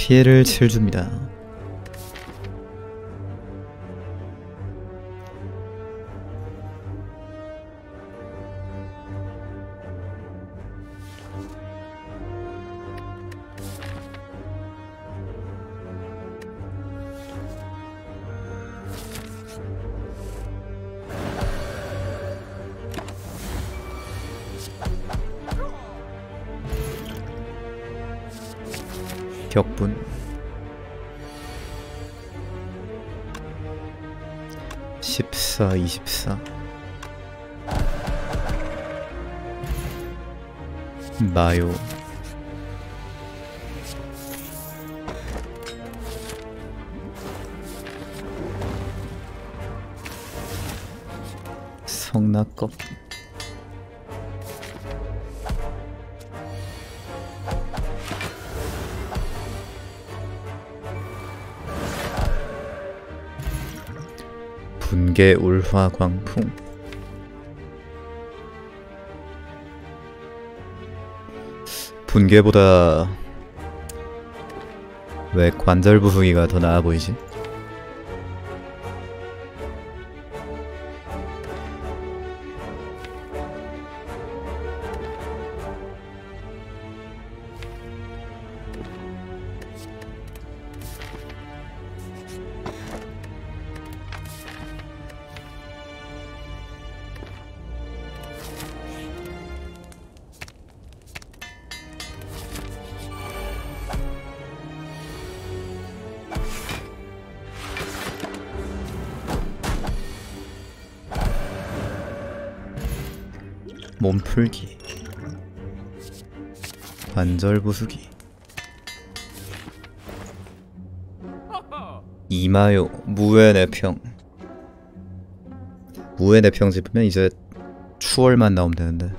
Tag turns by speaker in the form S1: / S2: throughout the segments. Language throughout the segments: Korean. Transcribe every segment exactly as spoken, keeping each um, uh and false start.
S1: 피해를 칠 줍니다. 격분 십사, 이십사 마요 성낙겁 분계 울화 광풍 분계보다 왜 관절 부수기가 더 나아 보이지? 몸풀기 관절 부수기 이마요 무의 내평 무의 내평 집으면 이제 추월만 나오면 되는데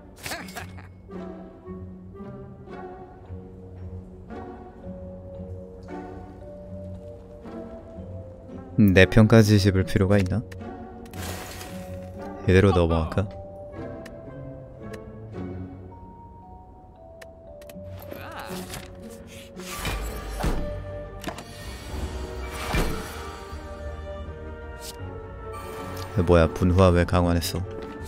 S1: 내평까지 집을 필요가 있나? 이대로 넘어갈까? 뭐야 분화 왜 강화했어?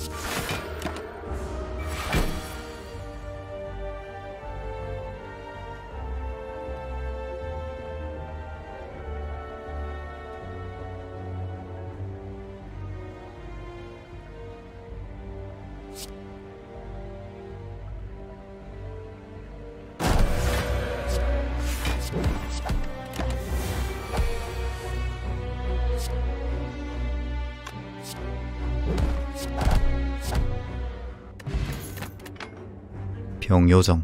S1: 병요정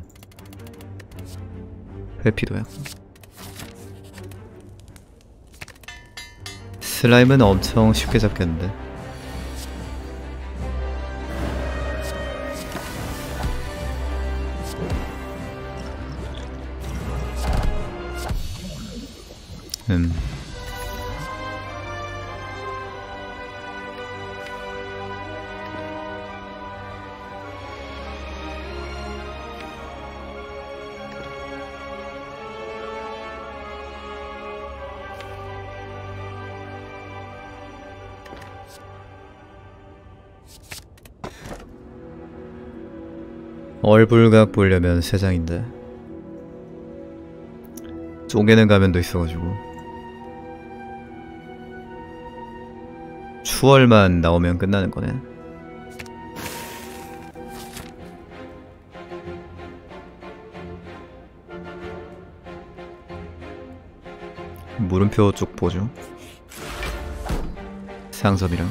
S1: 회피도야. 슬라임은 엄청 쉽게 잡겠는데. 음 얼불각 보려면 세 장인데 쪼개는 가면도 있어가지고 추월만 나오면 끝나는 거네. 물음표 쪽 보죠. 상섭이랑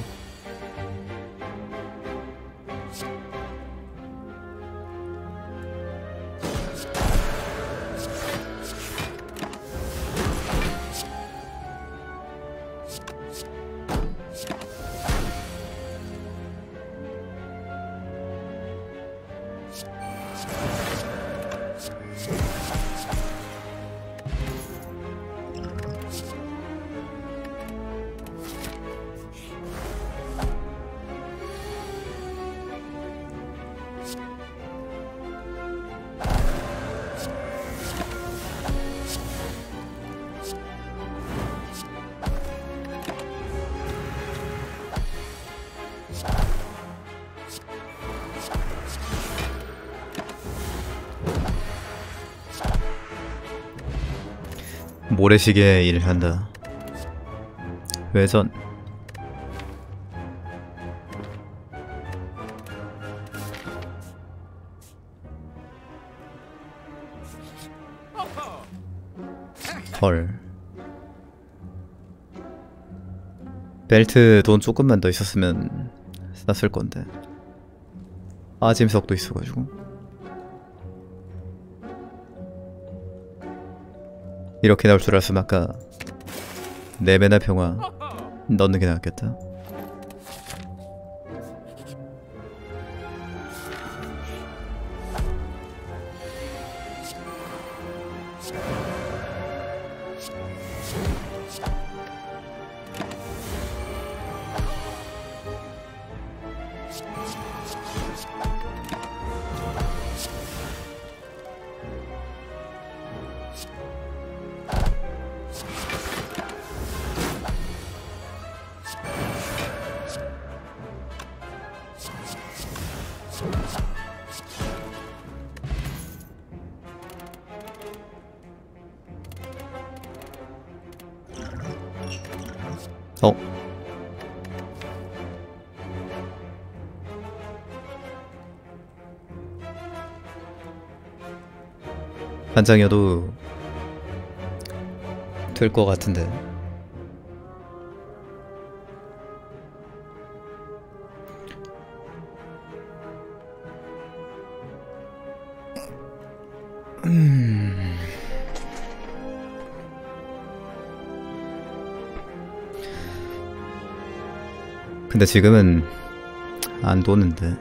S1: 모래시계 일을 한다. 회전. 헐. 벨트 돈 조금만 더 있었으면 쌌을 건데. 아짐석도 있어가지고. 이렇게 나올 줄 알았으면 아까 네 배나 평화 넣는 게 낫겠다. 어? 한 장이어도 될 것 같은데. 음... 근데 지금은 안 도는데.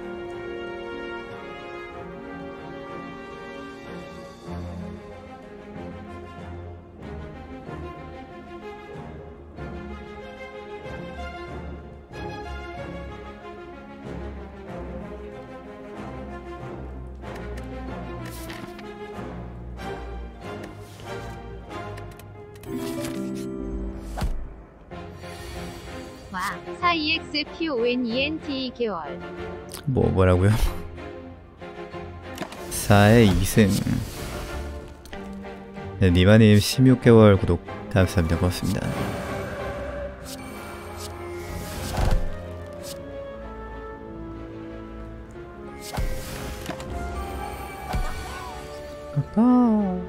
S2: 와, 사 이엑스피오엔이엔티 개월.
S1: 뭐 뭐라고요? 사의 이승. 네, 니마님 십육 개월 구독 감사합니다. 고맙습니다. 아빠.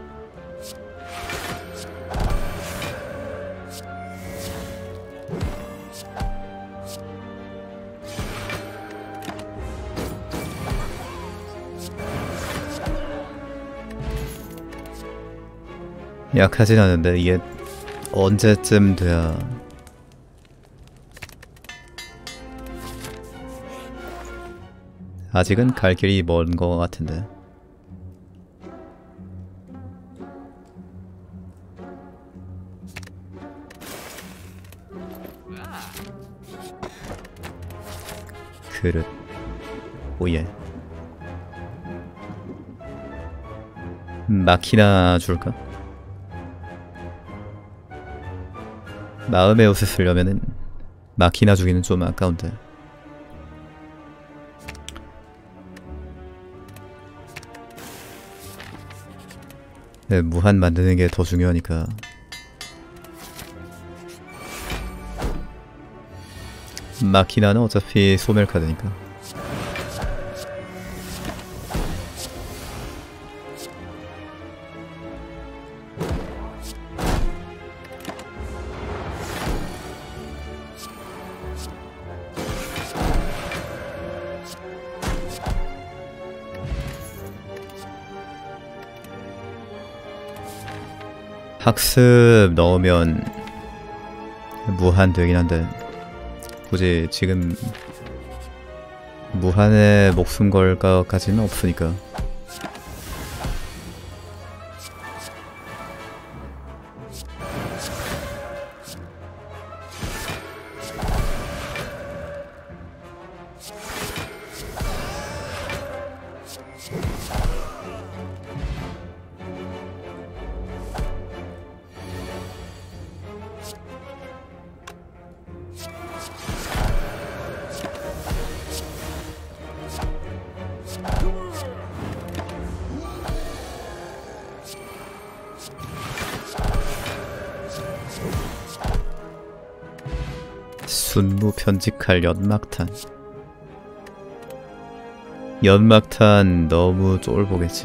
S1: 약하진 않은데 이게 언제쯤 돼야 아직은 갈 길이 먼 거 같은데. 그릇 오예. 마키나 줄까? 마음의 옷을 쓰려면은 마키나 주기는 좀 아까운데. 네, 무한 만드는 게 더 중요하니까. 마키나는 어차피 소멸 카드니까. 학습 넣으면 무한 되긴 한데 굳이 지금 무한에 목숨 걸까까지는 없으니까. 순무 편직할 연막탄. 연막탄 너무 쫄보겠지.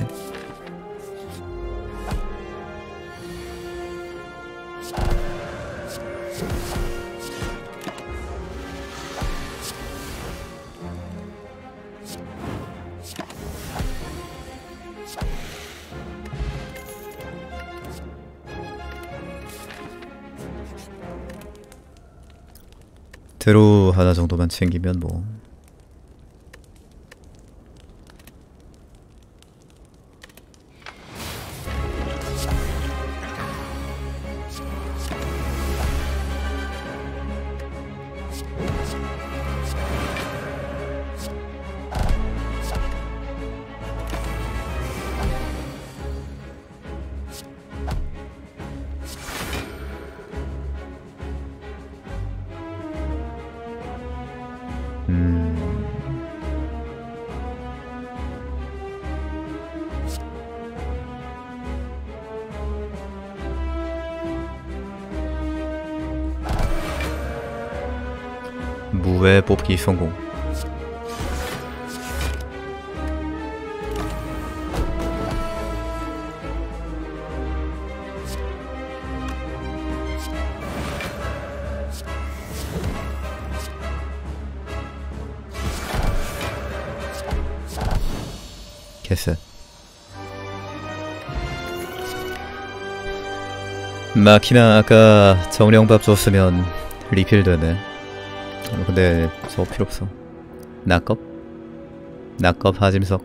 S1: 드로우 하나 정도만 챙기면 뭐. 음... 무회 뽑기 성공. 개쎄. 마키나 아까 정령밥 줬으면 리필 되네. 어, 근데 저거 필요 없어. 낙겁? 낙겁 하짐석.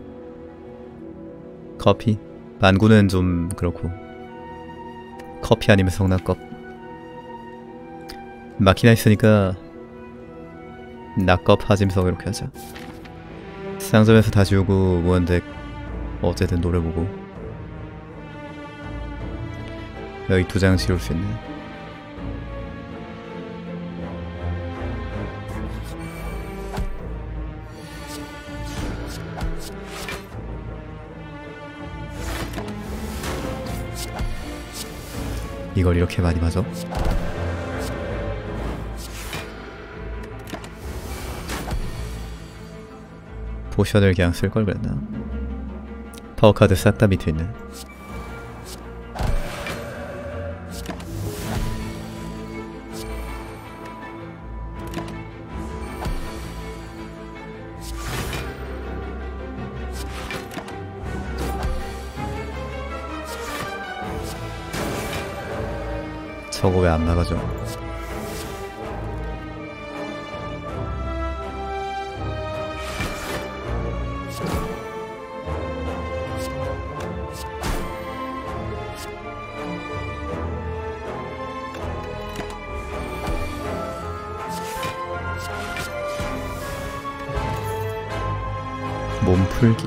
S1: 커피? 반구는 좀 그렇고. 커피 아니면 성낙겁. 마키나 있으니까 낙겁 하짐석 이렇게 하자. 상점에서 다 지우고 무한덱 어쨌든 노래 보고. 여기 두 장 지울 수 있네. 이걸 이렇게 많이 맞아? 포션을 그냥 쓸걸 그랬나? 파워카드 싹 다 밑에 있네. 저거 왜 안 나가죠? 몸풀기.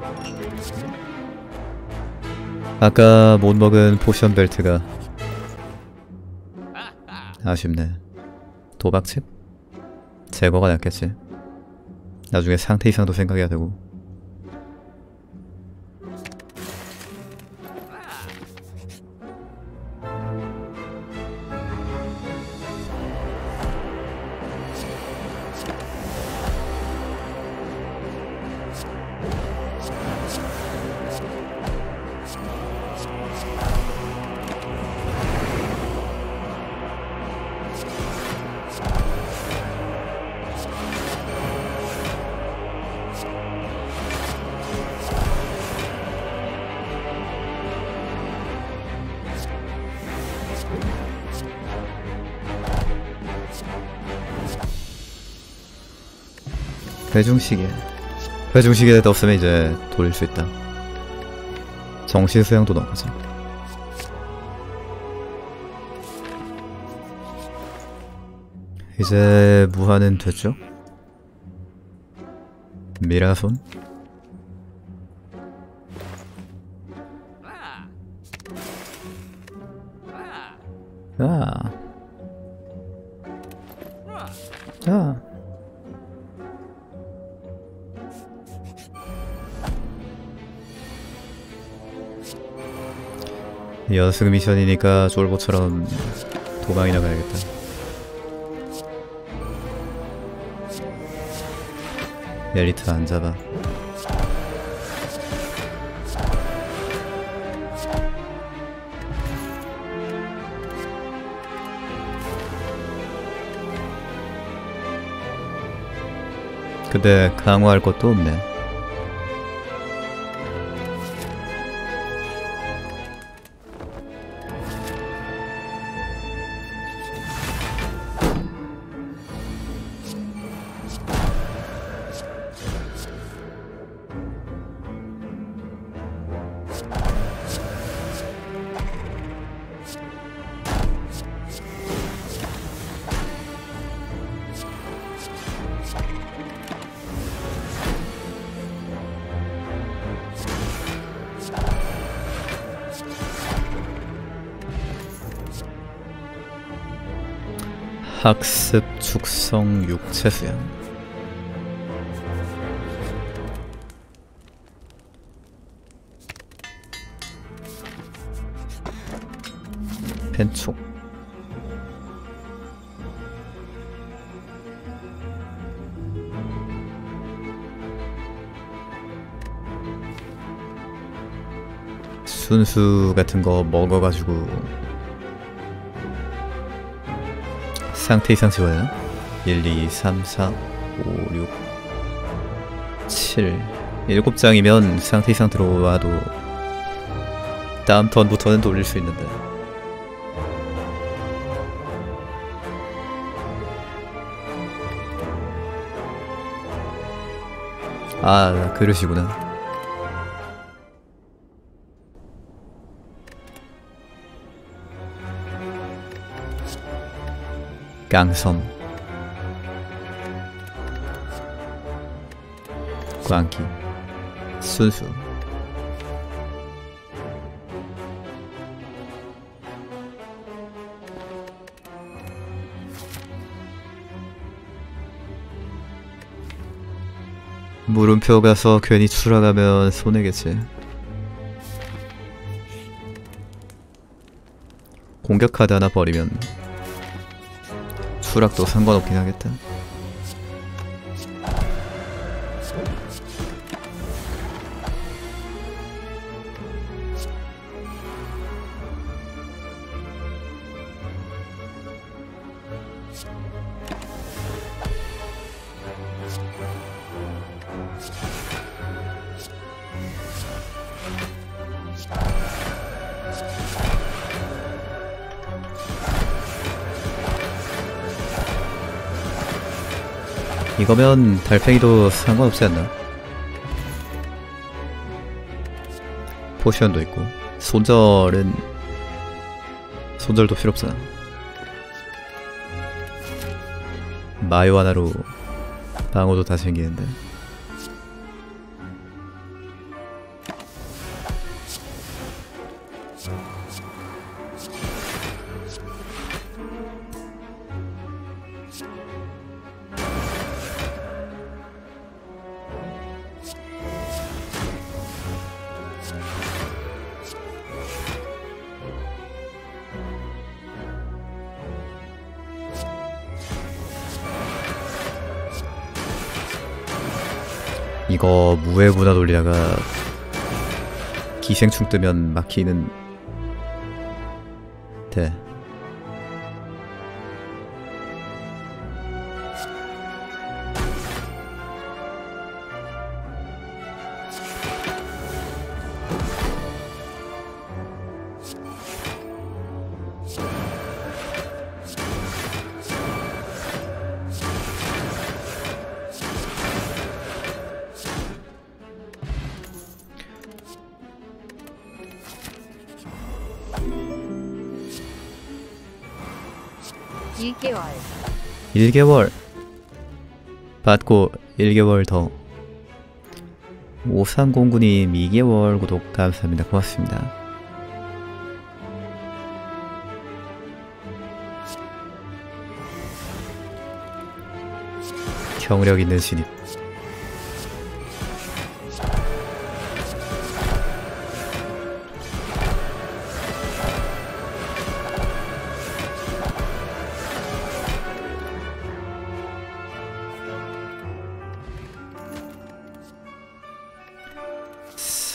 S1: 아까 못 먹은 포션 벨트가 아쉽네. 도박칩? 제거가 낫겠지. 나중에 상태 이상도 생각해야 되고. 회중시계. 회중시계 없으면 이제 돌릴 수 있다. 정신수양도 넣어가자. 이제 무한은 됐죠? 미라손? 아. 아. 연습 미션이니까 쫄보처럼 도망이나 가야겠다. 엘리트 안 잡아. 근데 강화할 것도 없네. 학습 축성 육체 수양. 펜촉. 순수 같은 거 먹어가지고 상태 이상 지워야 일, 이, 삼, 사, 오, 육, 칠 일곱 장이면 상태 이상 들어와도 다음 턴부터는 돌릴 수 있는데. 아, 그릇이구나. 깡섬, 광기, 순수. 물음표 가서 괜히 추락하면 손해겠지. 공격 카드 하나 버리면 추락도 상관없긴 하겠다. 이거면 달팽이도 상관없지 않나? 포션도 있고 손절은 손절도 필요 없잖아. 마요 하나로 방어도 다 생기는데. 이거 무해분화 돌리다가 기생충 뜨면 막히는 돼.
S2: 일 개월.
S1: 일 개월 받고 일 개월 더. 오삼공구님 이 개월 구독 감사합니다. 고맙습니다. 경력 있는 신입.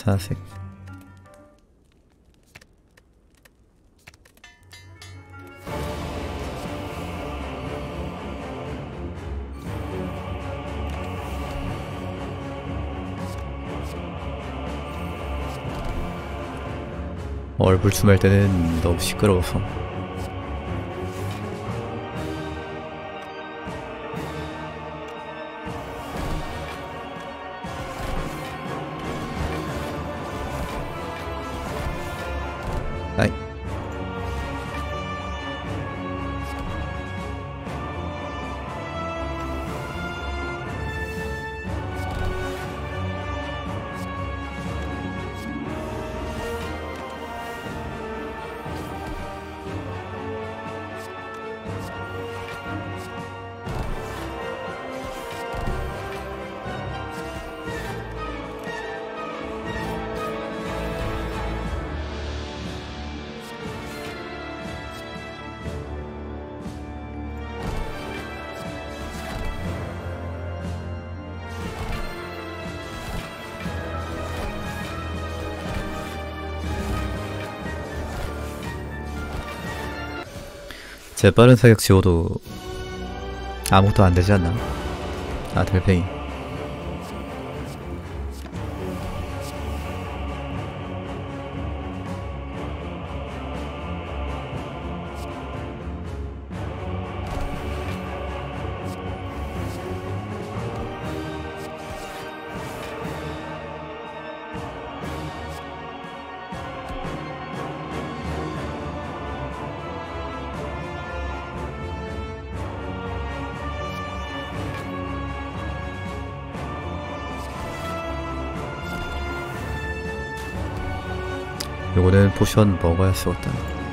S1: 사색. 얼불춤할 때는 너무 시끄러워서. 아이. 제 빠른 사격 지워도 아무것도 안 되지 않나? 아, 달팽이. 요거는 포션 먹어야 쓰겠다.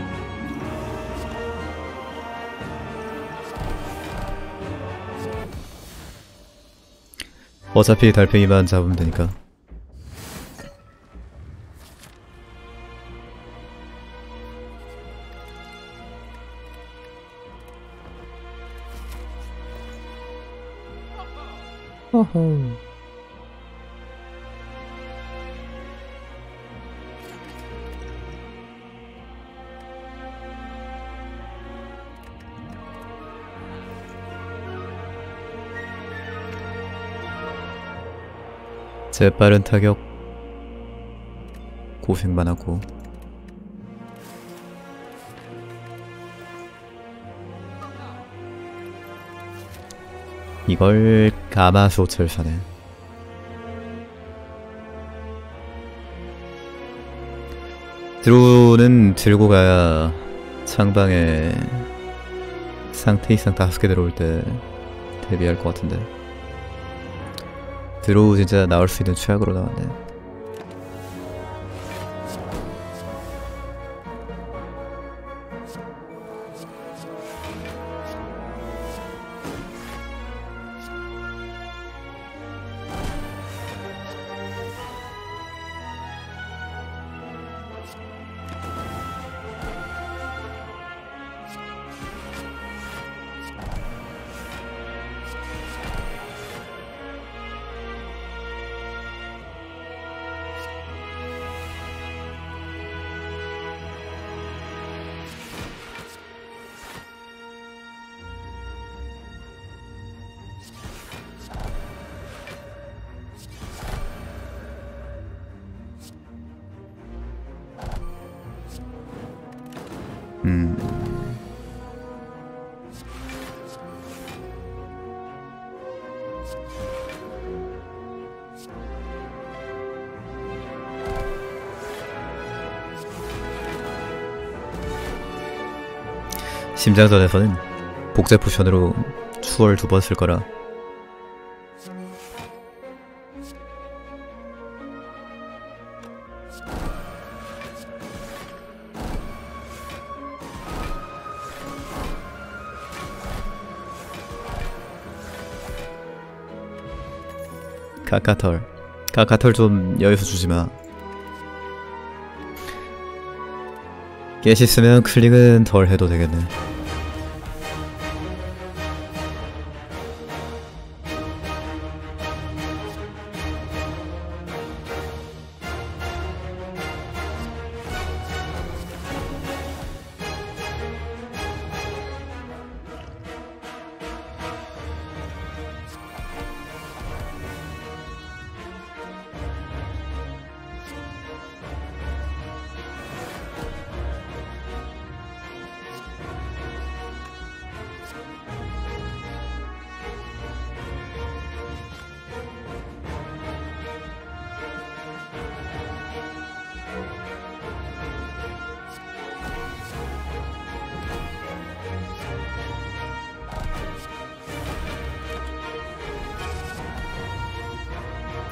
S1: 어차피 달팽이만 잡으면 되니까. 어허. 재빠른 타격 고생만 하고. 이걸 가마솥을 사네. 드로우는 들고 가야 창방에 상태 이상 다섯 개 들어올 때 대비할 것 같은데. 드로우 진짜 나올 수 있는 최악으로 나왔네. 음. 심장전에서는 복제 포션으로 추월 두 번 쓸 거라. 카카털 카카털 좀 여기서 주지마. 깨시 쓰면 클릭은 덜 해도 되겠네.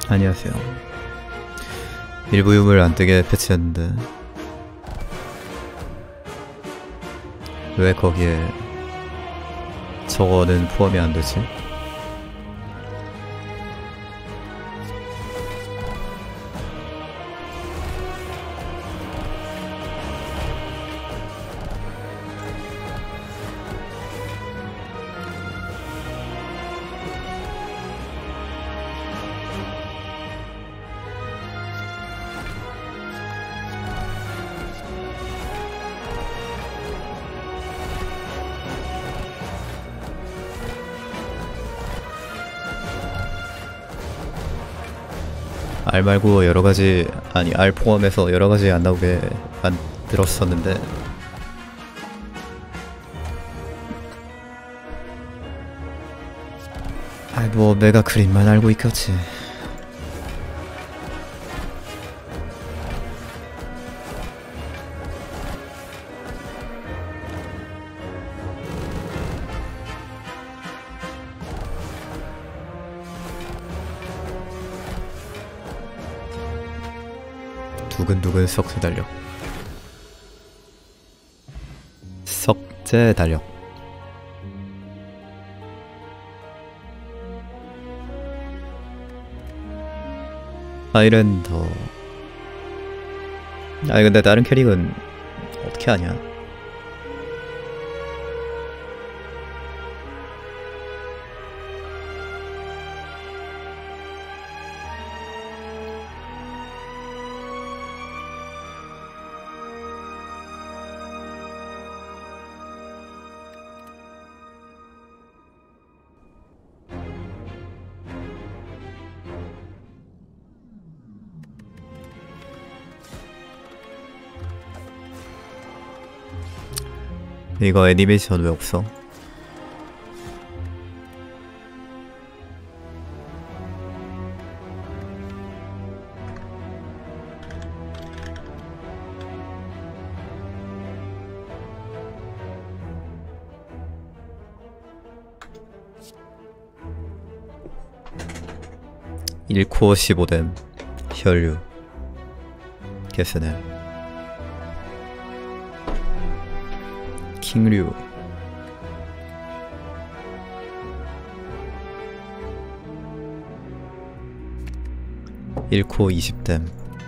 S1: 안녕하세요. 일부 유물 안 뜨게 패치했는데 왜 거기에 저거는 포함이 안 되지? 알 말고 여러가지, 아니 알 포함해서 여러가지 안 나오게 만들었었는데 아이 뭐 내가 그림만 알고 있겠지. 두근두근 석쇠 달력. 석재 달력. 아이랜더. 아니 근데 다른 캐릭은 어떻게 하냐? 이거 애니메이션 왜 없어? 일 코어 십오 댐 혈류 개스네. 킹류 일 코어 이십 댐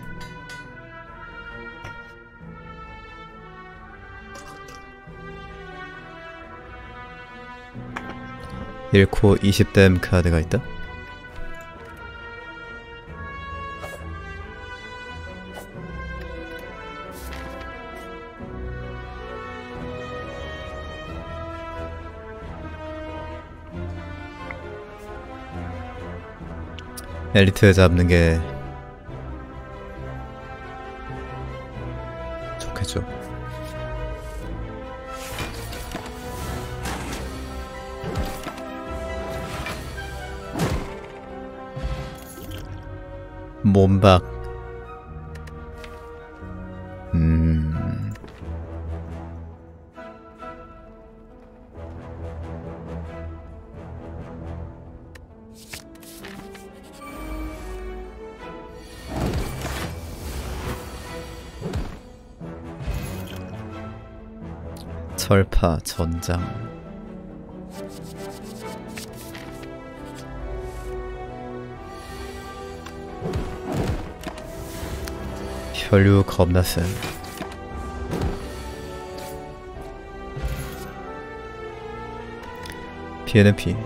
S1: 일 코어 이십 댐 카드가 있다? 엘리트 잡는 게 좋겠죠. 몸박. 음. 철파 전장. 혈류 겁나 센. 피해는 피.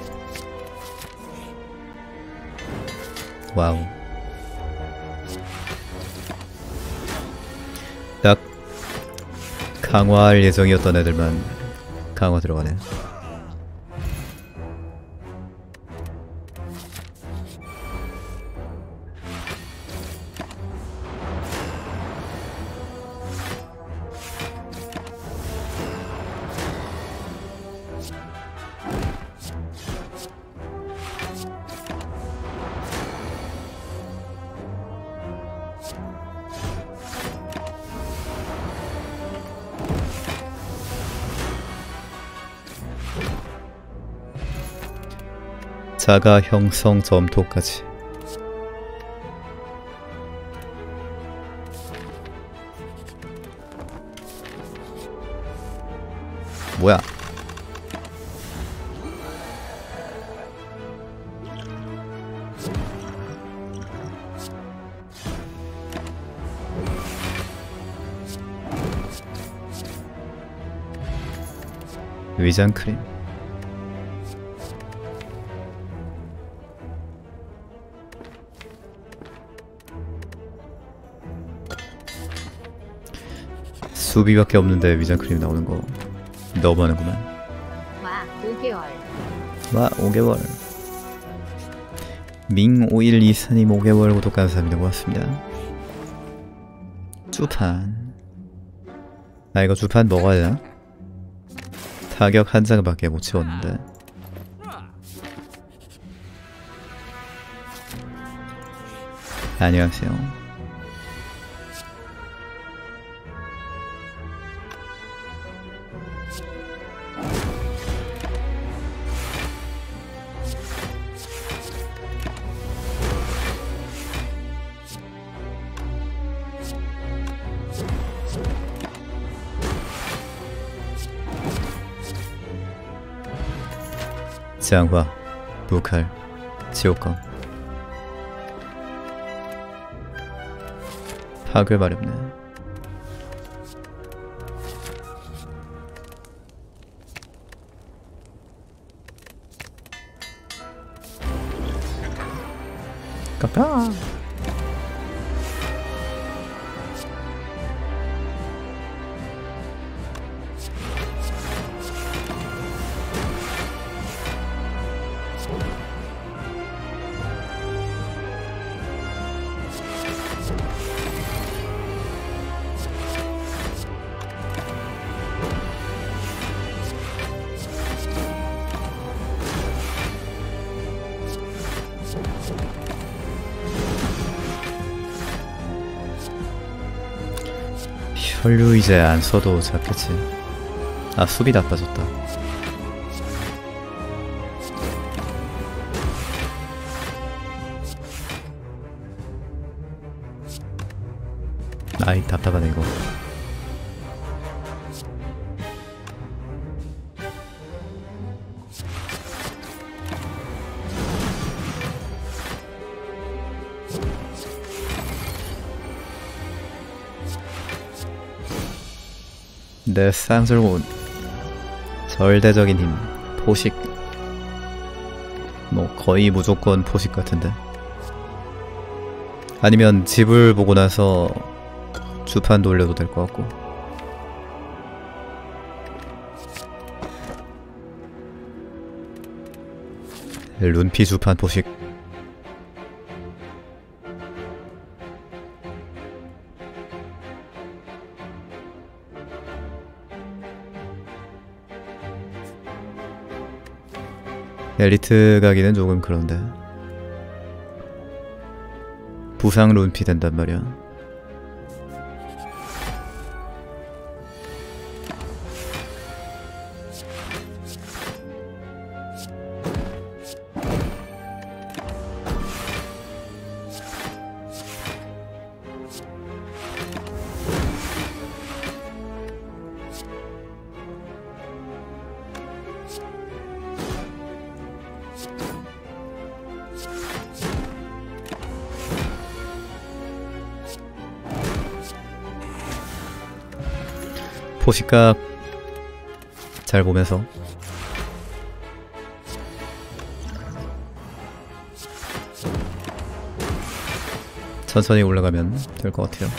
S1: 와우. 딱 강화할 예정이었던 애들만 강화 들어가네. 자가 형성 점토까지. 뭐야? 위장 크림. 수비밖에 없는데 위장 크림 나오는 거 너무 하는구만.
S2: 와, 오 개월.
S1: 와, 오 개월. 밍 오일이사님 오 개월 구독 감사합니다. 고맙습니다. 주판. 아, 이거 주판 먹어야 되나? 타격 한 장밖에 못 채웠는데. 안녕하세요. 장화, 부칼, 지옥검. 파괴 마렵네. 까까. 혈류 이제 안 써도 잡겠지. 아, 수비 나빠졌다. 아이, 답답하네 이거. 내 쌍슬곤 절대적인 힘 포식. 뭐 거의 무조건 포식 같은데. 아니면 집을 보고 나서 주판 돌려도 될 것 같고. 룬피 주판 포식. 엘리트 가기는 조금 그런데 부상 룬피 된단 말이야. 포식값 잘 보면서 천천히 올라가면 될 것 같아요.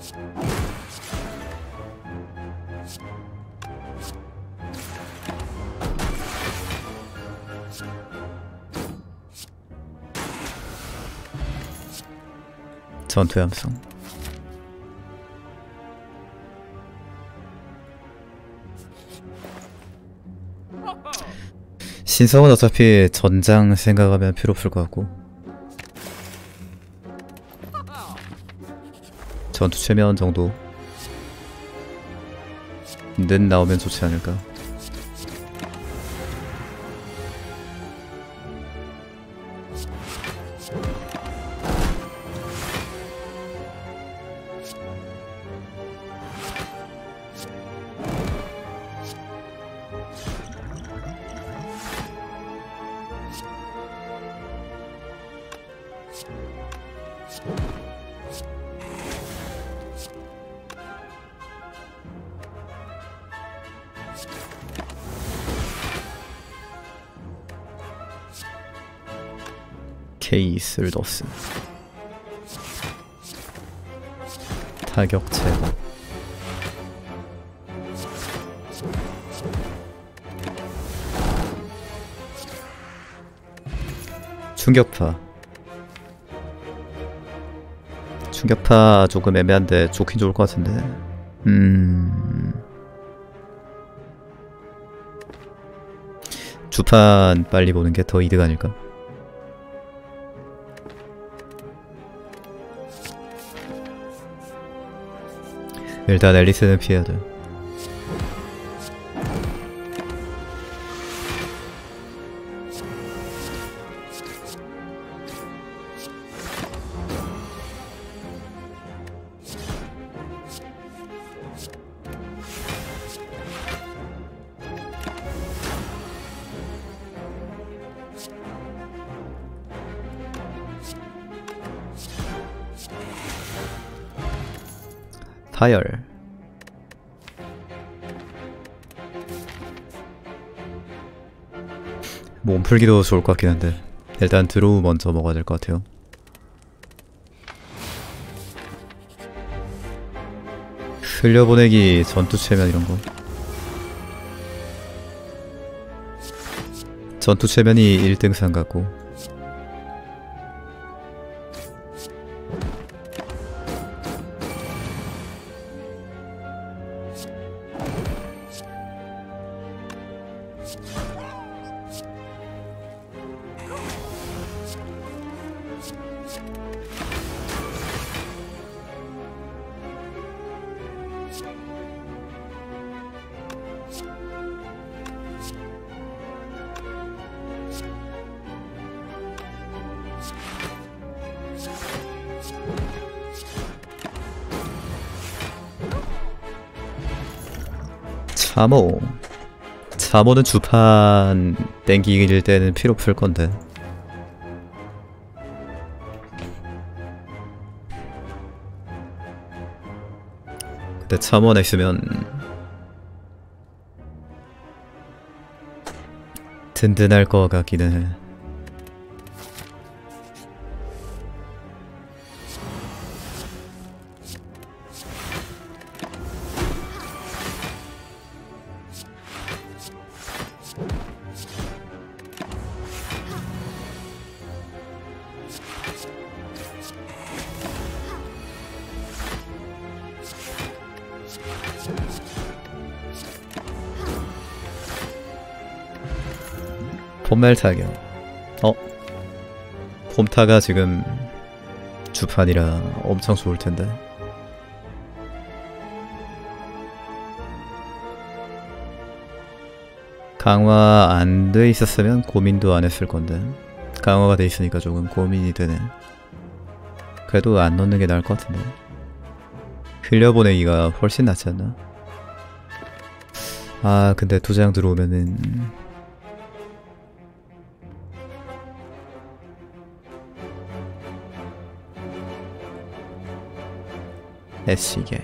S1: 전투의 함성. 신성은 어차피 전장 생각하면 필요 없을 것 같고 전투 최면 정도 는 나오면 좋지 않을까. 케이슬더스 타격 제거. 충격파. 충격파 조금 애매한데 좋긴 좋을 것 같은데. 음... 주판 빨리 보는 게 더 이득 아닐까? 일단 앨리스는 피해야 돼. 파열. 몸풀기도 좋을 것 같긴 한데 일단 드로우 먼저 먹어야 될 것 같아요. 흘려보내기, 전투 체면 이런거. 전투 체면이 일 등상 같고 참호. 참호는 주판 땡길 때는 필요 없을 건데. 근데 참호나 있으면 든든할 것 같기는 해. 폼멜 타격. 어? 폼타가 지금 주판이라 엄청 좋을 텐데. 강화 안 돼 있었으면 고민도 안 했을 건데 강화가 돼 있으니까 조금 고민이 되네. 그래도 안 넣는 게 나을 것 같은데. 흘려보내기가 훨씬 낫지 않나? 아 근데 두 장 들어오면은 애쉬게.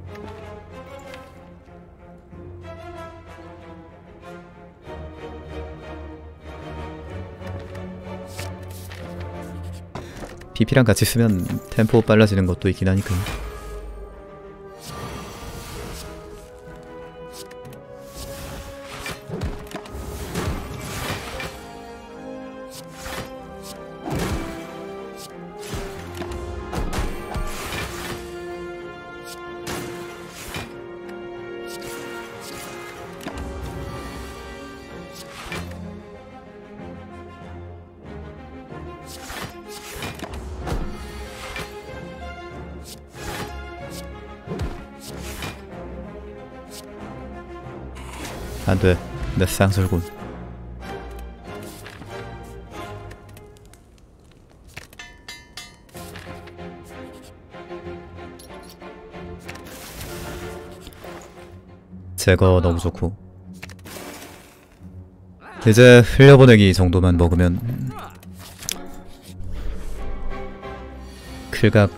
S1: 비피랑 같이 쓰면 템포 빨라지는 것도 있긴 하니까. 안돼, 내 쌍설군. 제거 너무 좋고 이제 흘려보내기 정도만 먹으면 클각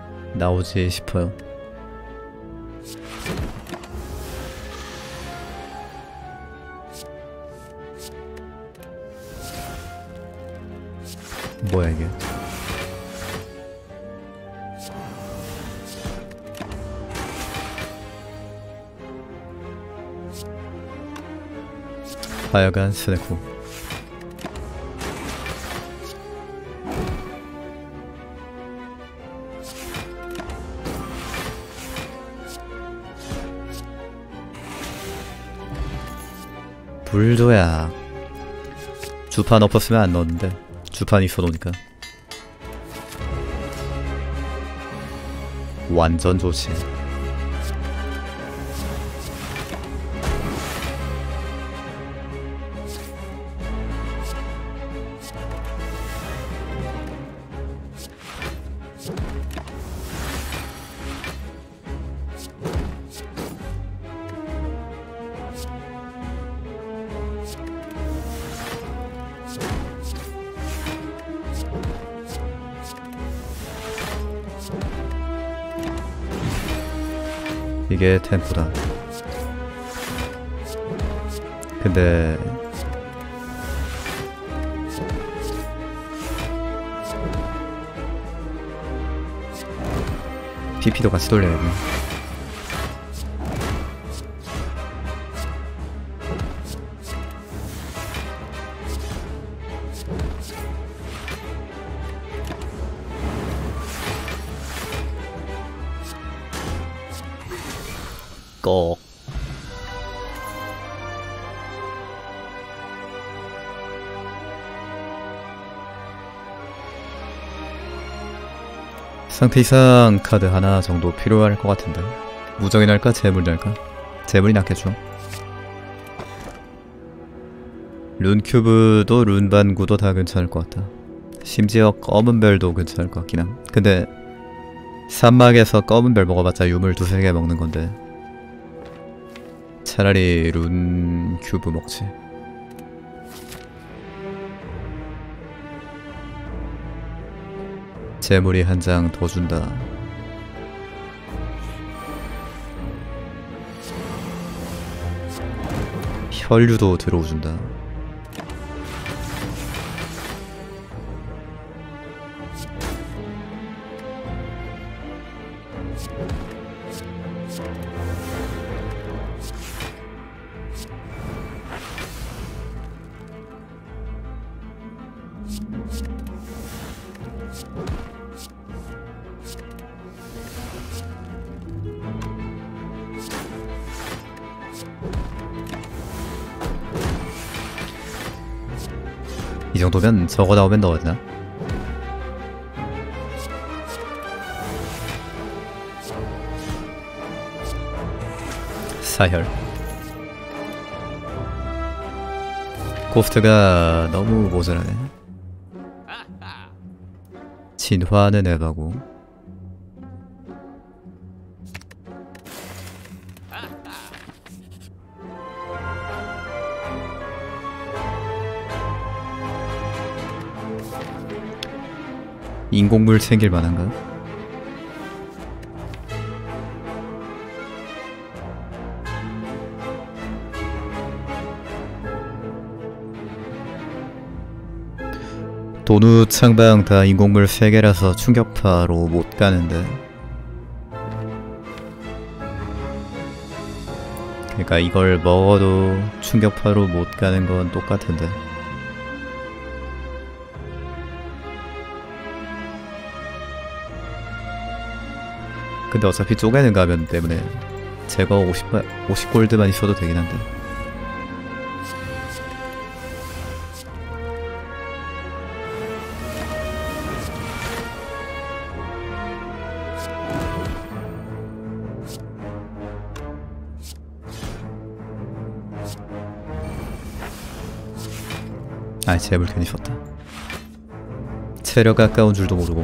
S1: 나오지 싶어요. 뭐야 이게? 하여간 스네코. 불도약. 주판 없었으면 안 넣었는데 주판 있어 놓으니까 완전 좋지. 이게 템포다. 근데 피피도 같이 돌려야 돼. 꼭 상태 이상 카드 하나 정도 필요할 것 같은데 무적이 날까 재물이 날까? 재물이 낫겠죠. 룬큐브도 룬반구도 다 괜찮을 것 같다. 심지어 검은별도 괜찮을 것 같긴 함. 근데 산막에서 검은별 먹어봤자 유물 두세 개 먹는 건데 차라리 룬큐브 먹지. 재물이 한 장 더 준다. 혈류도 들어오준다. 이 정도면 저거 나오면 넣어야 되나? 사혈. 코스트가 너무 모자라네. 진화는 에바고 인공물 챙길 만한가? 도누 창방 다 인공물 세 개라서 충격파로 못 가는데. 그러니까 이걸 먹어도 충격파로 못 가는 건 똑같은데. 근데 어차피 쪼개는 가면 때문에 제거 오십, 오십 골드만 있어도 되긴 한데. 아, 재물 괜히 썼다. 체력 아까운 줄도 모르고.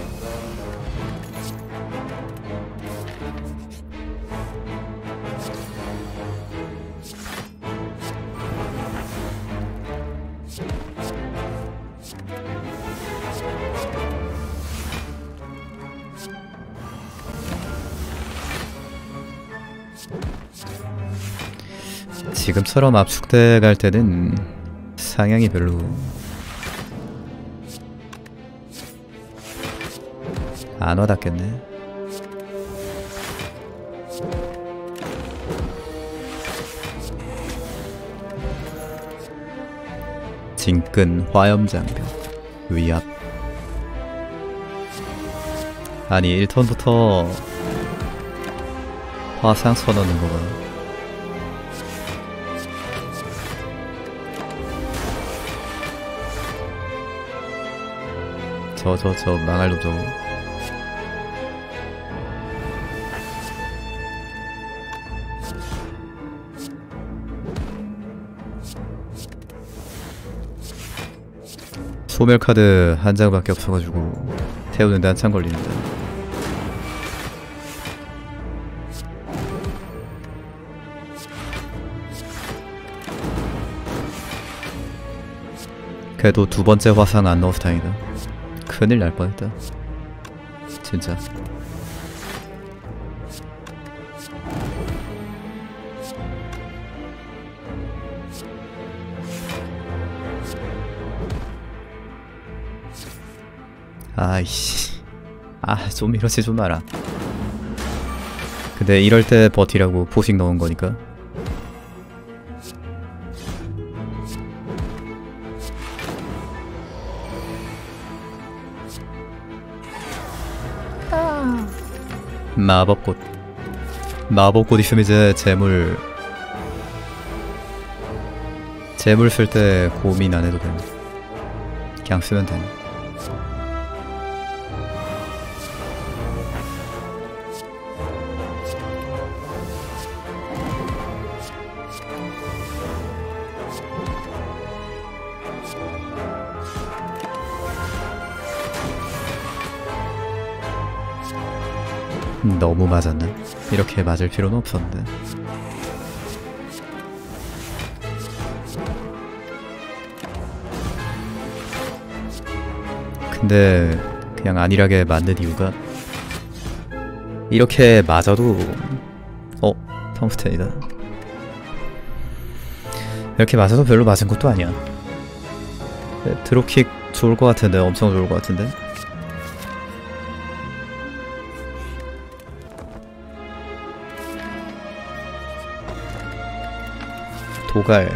S1: 지금처럼 압축돼 갈 때는 상향이 별로 안 와닿겠네. 진끈 화염장벽 위압. 아니 일 턴부터 화상 써넣는 거봐. 저 저 저 망할 놈 저거. 소멸 카드 한 장밖에 없어가지고 태우는데 한참 걸리는데. 그래도 두 번째 화상 안 넣어서 다행이다. 큰일 날 뻔했다 진짜. 아이씨, 아 좀 이러지 좀 마라. 근데 이럴 때 버티라고 포식 넣은 거니까. 마법꽃. 마법꽃 있으면 이제 재물 재물 쓸 때 고민 안 해도 돼. 그냥 쓰면 돼. 너무 맞았나? 이렇게 맞을 필요는 없었는데. 근데 그냥 안일하게 맞는 이유가 이렇게 맞아도 어? 텅스텐이다. 이렇게 맞아도 별로 맞은 것도 아니야. 드롭킥 좋을 것 같은데. 엄청 좋을 것 같은데. 도갈.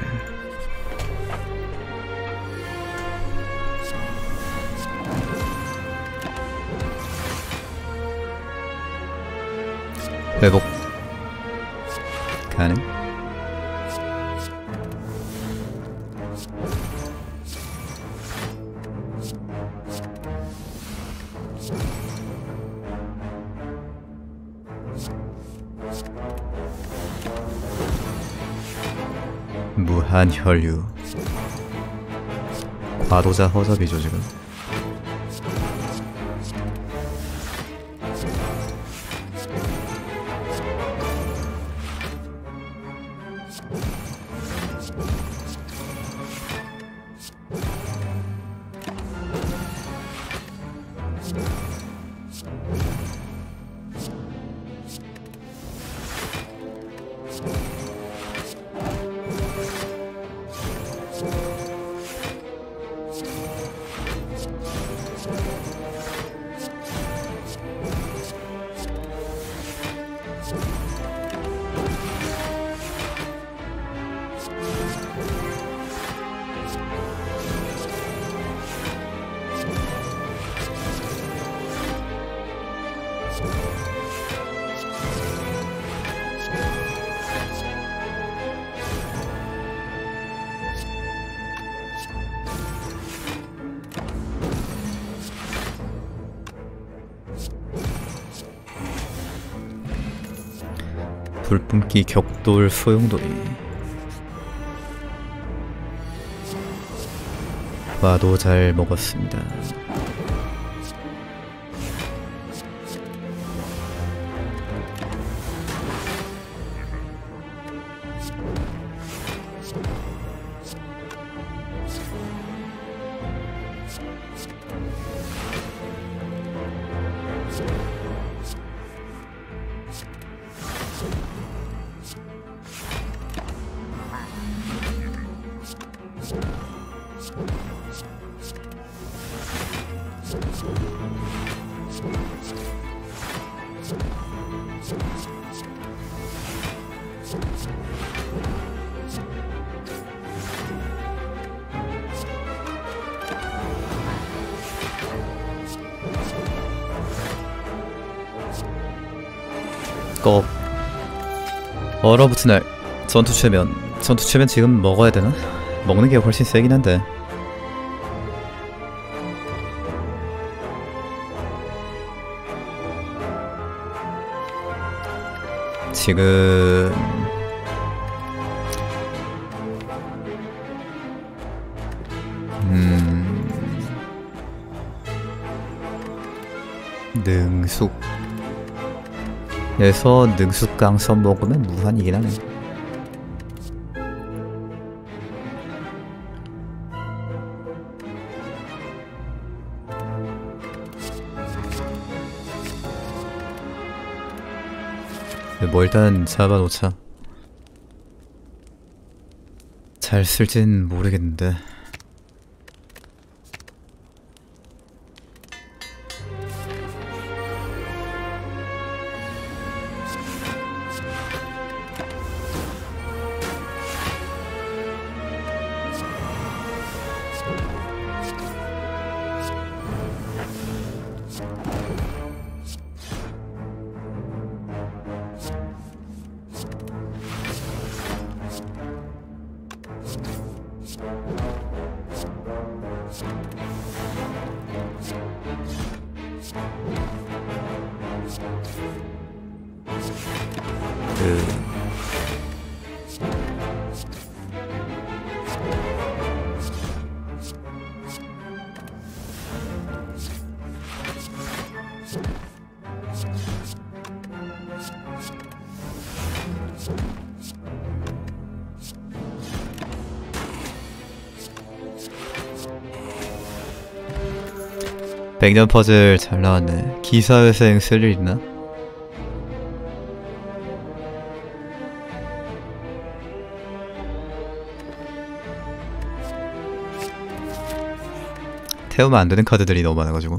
S1: 회복 가능? 무한 혈류. 과도자 허접이죠 지금. 불뿜기 격돌 소용돌이. 과도 잘 먹었습니다. 껍 얼어붙은 날 전투 최면. 전투 최면 지금 먹어야 되나? 먹는 게 훨씬 세긴 한데. 지금 음 능숙 에서 능숙강선 먹으면 무한이긴 하네. 뭐 일단 잡아놓자. 잘 쓸진 모르겠는데. 그... 백년 퍼즐 잘 나왔네. 기사회생 쓸 일 있나? 태우면 안 되는 카드들이 너무 많아가지고.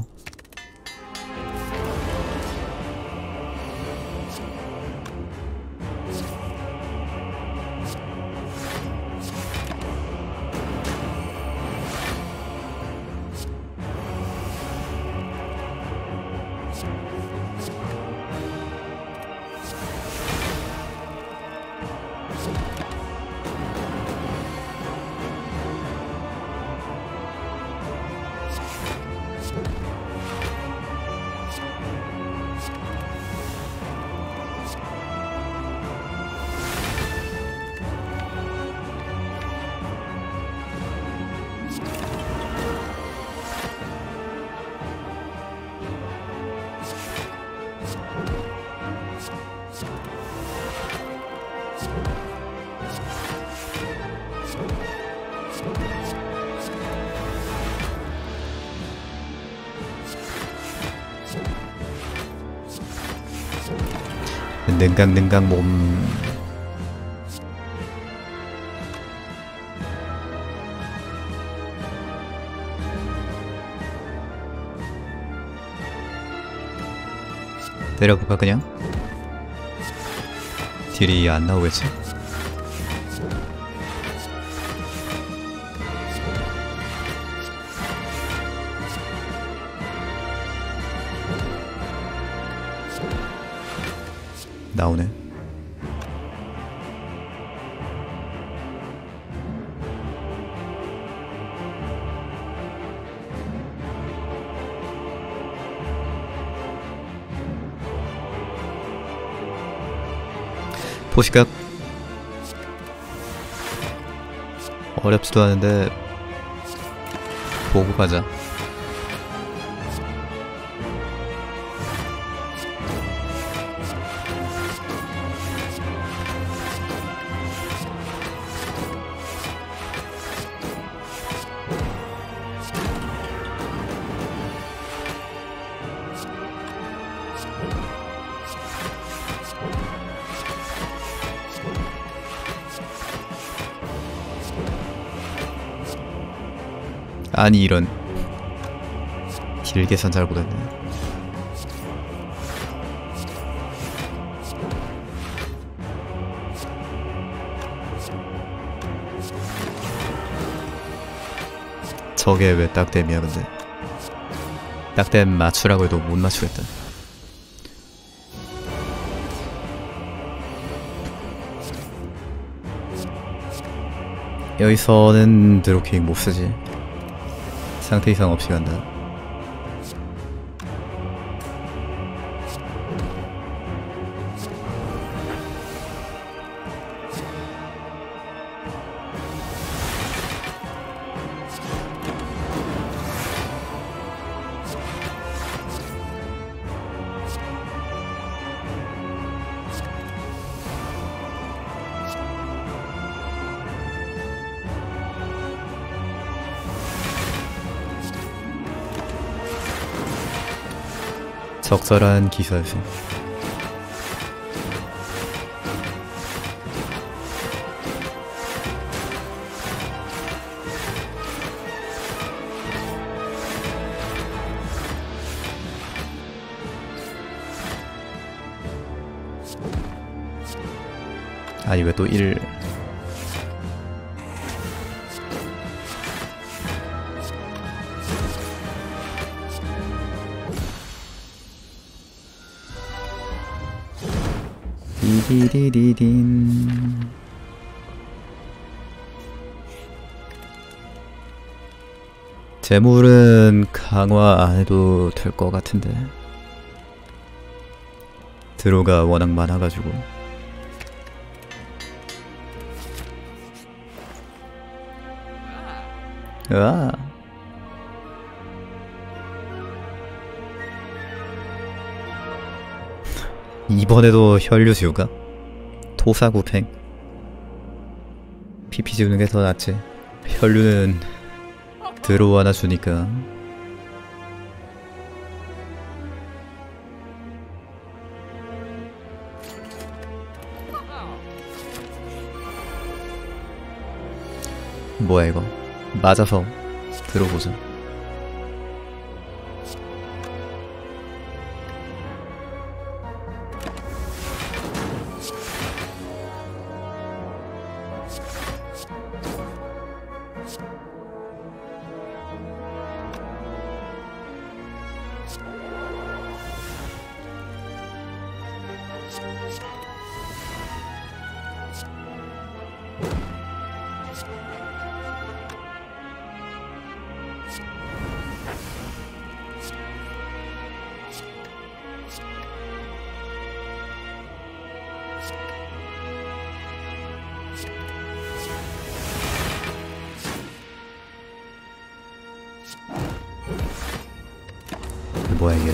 S1: 능강능강 몸. 때려볼까 그냥? 딜이 안 나오겠지? 나오네. 포시각 어렵지도 않은데 보고 가자. 아니 이런. 딜 계산 잘못했네. 저게 왜 딱댐이야 근데. 딱댐 맞추라고 해도 못 맞추겠다. 여기서는 드로킹 못쓰지. 상태 이상 없이 간다. 적절한 기사였어. 아니 왜 또 일... 디디디딘. 재물은 강화 안 해도 될 것 같은데 드로가 워낙 많아가지고. 으아. 이번에도 혈류 지우가? 토사구팽? 피피 지우는 게 더 낫지. 혈류는 드로우 하나 주니까. 뭐야 이거. 맞아서 들어보자. 뭐야 이게.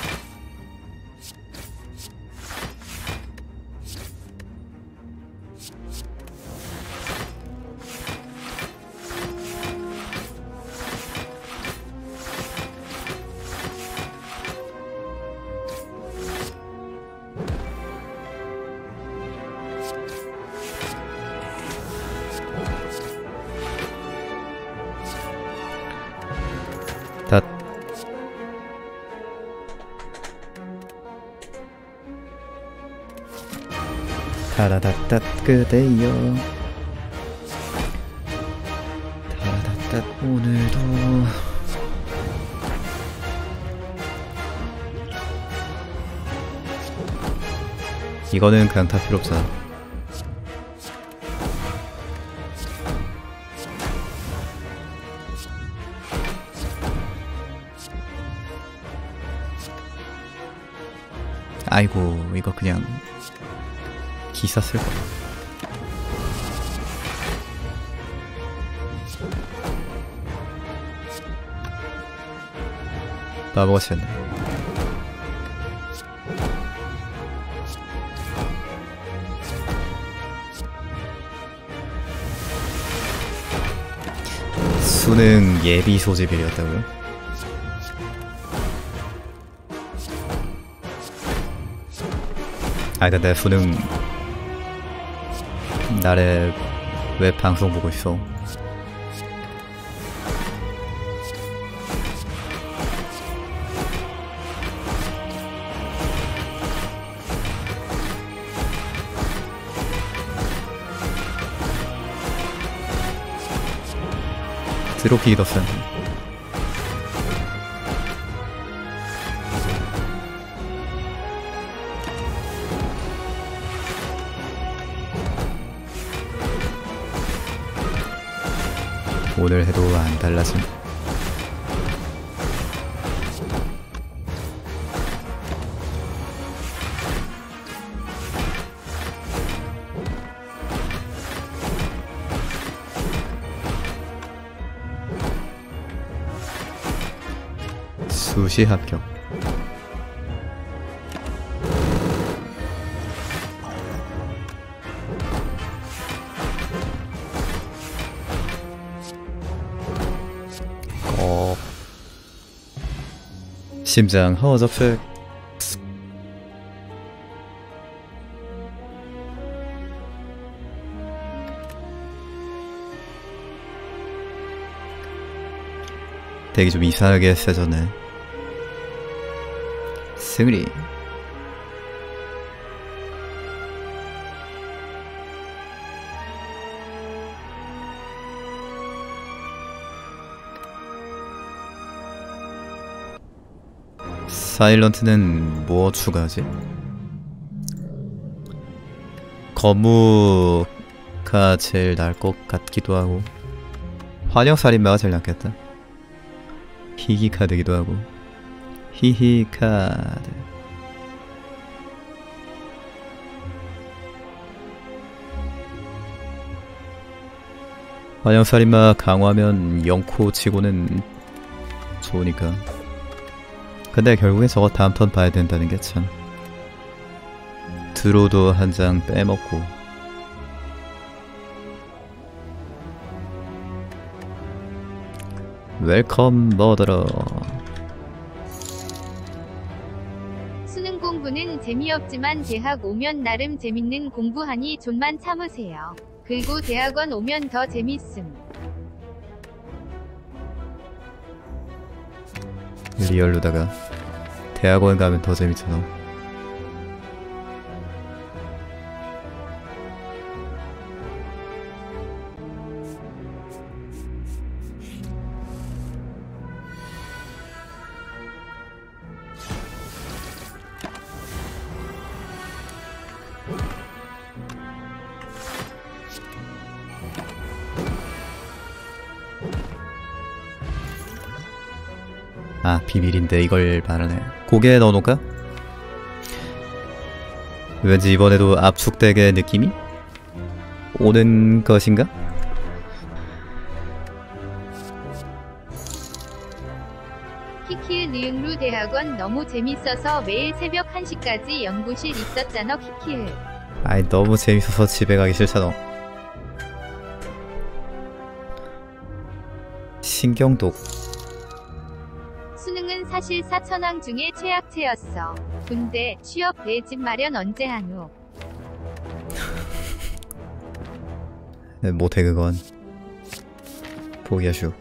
S1: 다 타라다따 그대여 타라다따 오늘도 이거는 그냥 다 필요 없잖아. 아이고 이거 그냥 기사 쓸 거. 바보같이 했네. 수능 예비 소집일이었다고요? 아 근데 수능 날에 왜 방송 보고 있어? 드롭킥이 더 싼. 오늘 해도 안 달라진. 수시 합격. 어. 심장 허접색. 되게 좀 이상하게 세졌네. 승리. 사일런트는 뭐 추가하지? 거무가 제일 나을 것 같기도 하고 환영살인마가 제일 낫겠다. 희귀 카드기도 하고. 히히 카드. 환영살인마 강화하면 영코 치고는 좋으니까. 근데 결국엔 저거 다음 턴 봐야 된다는 게 참. 드로도 한 장 빼먹고. 웰컴 머더러.
S2: 수능 공부는 재미없지만 대학 오면 나름 재밌는 공부하니 좀만 참으세요. 그리고 대학원 오면 더 재밌음.
S1: 리얼로다가 대학원 가면 더 재밌잖아. 아, 비밀인데 이걸 말하네. 고개에 넣어놓을까? 왠지 이번에도 압축되게 느낌이 오는 것인가?
S2: 키키의 느응루 대학원 너무 재밌어서 매일 새벽 한 시까지 연구실 있었잖아. 키키을.
S1: 아이, 너무 재밌어서 집에 가기 싫잖아. 신경독.
S2: 수능은 사실 사천왕 중에 최악체였어. 군대, 취업, 내 집 마련 언제 한우?
S1: 못해 그건. 포기하슈.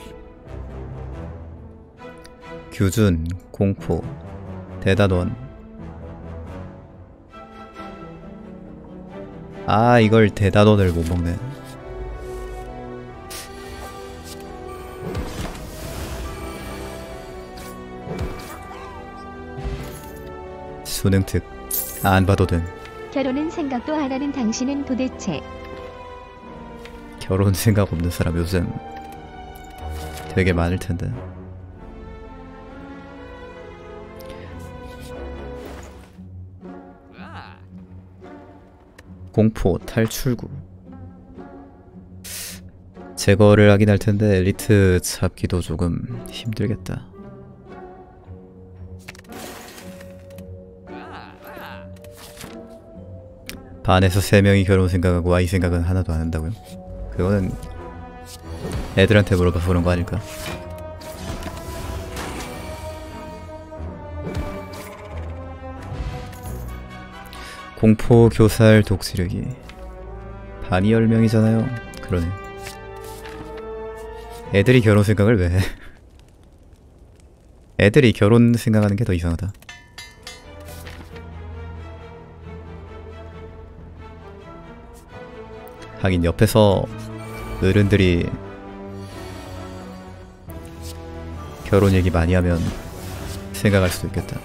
S1: 규준, 공포, 대단원. 아, 이걸 대단원을 못 먹네. 수능특. 안 봐도 된.
S3: 결혼은 생각도 안 하는 당신은 도대체.
S1: 결혼 생각 없는 사람 요즘 되게 많을 텐데. 공포 탈출구. 제거를 하긴 할 텐데 엘리트 잡기도 조금 힘들겠다. 반에서 세 명이 결혼 생각하고 아이 생각은 하나도 안 한다고요? 그거는 애들한테 물어봐서 그런 거 아닐까? 공포 교살 독지르기. 반이 열 명이잖아요. 그러네. 애들이 결혼 생각을 왜 해? 애들이 결혼 생각하는 게 더 이상하다. 하긴 옆에서 어른들이 결혼 얘기 많이 하면 생각할 수도 있겠다.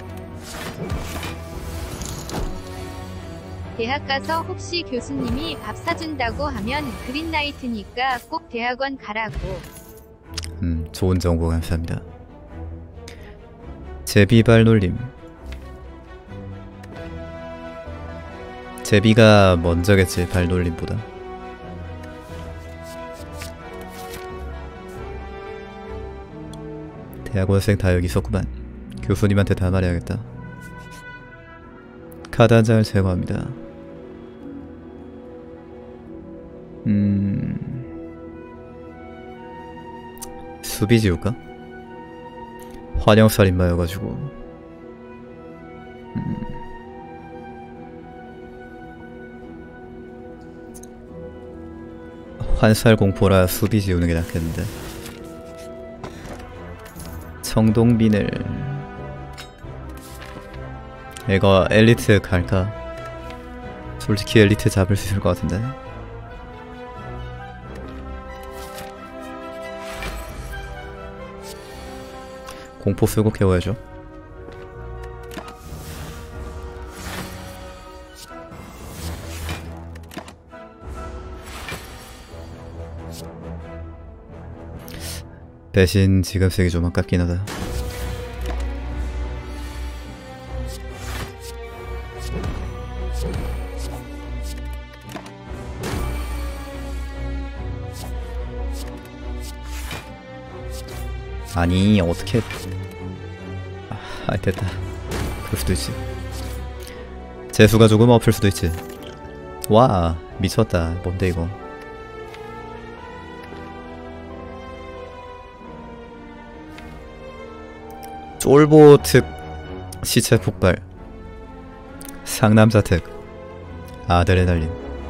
S2: 대학 가서 혹시 교수님이 밥 사준다고 하면 그린라이트니까 꼭 대학원 가라고.
S1: 음, 좋은 정보 감사합니다. 제비발놀림. 제비가 먼저겠지, 발놀림보다. 대학원생 다 여기 있었구만. 교수님한테 다 말해야겠다. 카드 한 장을 제거합니다. 음... 수비 지울까? 환영살인마여가지고. 음... 환살공포라 수비 지우는 게 낫겠는데. 청동비늘. 이거 엘리트 갈까? 솔직히 엘리트 잡을 수 있을 것 같은데. 공포 쓰고 깨워야죠. 대신 지금 쓰기 좀 아깝긴 하다. 아니 어떻게 아 됐다. 그럴 수도 있지. 재수가 조금 엎을 수도 있지. 와 미쳤다. 뭔데 이거. 쫄보 특 시체 폭발 상남자 특 아드레날린.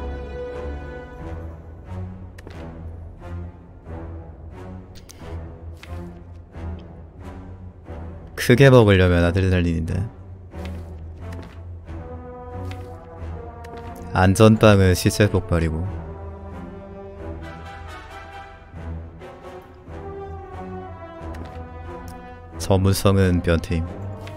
S1: 크게 먹으려면 아드레날린인데. 안전빵은 시체 폭발이고. 전문성은 변태임.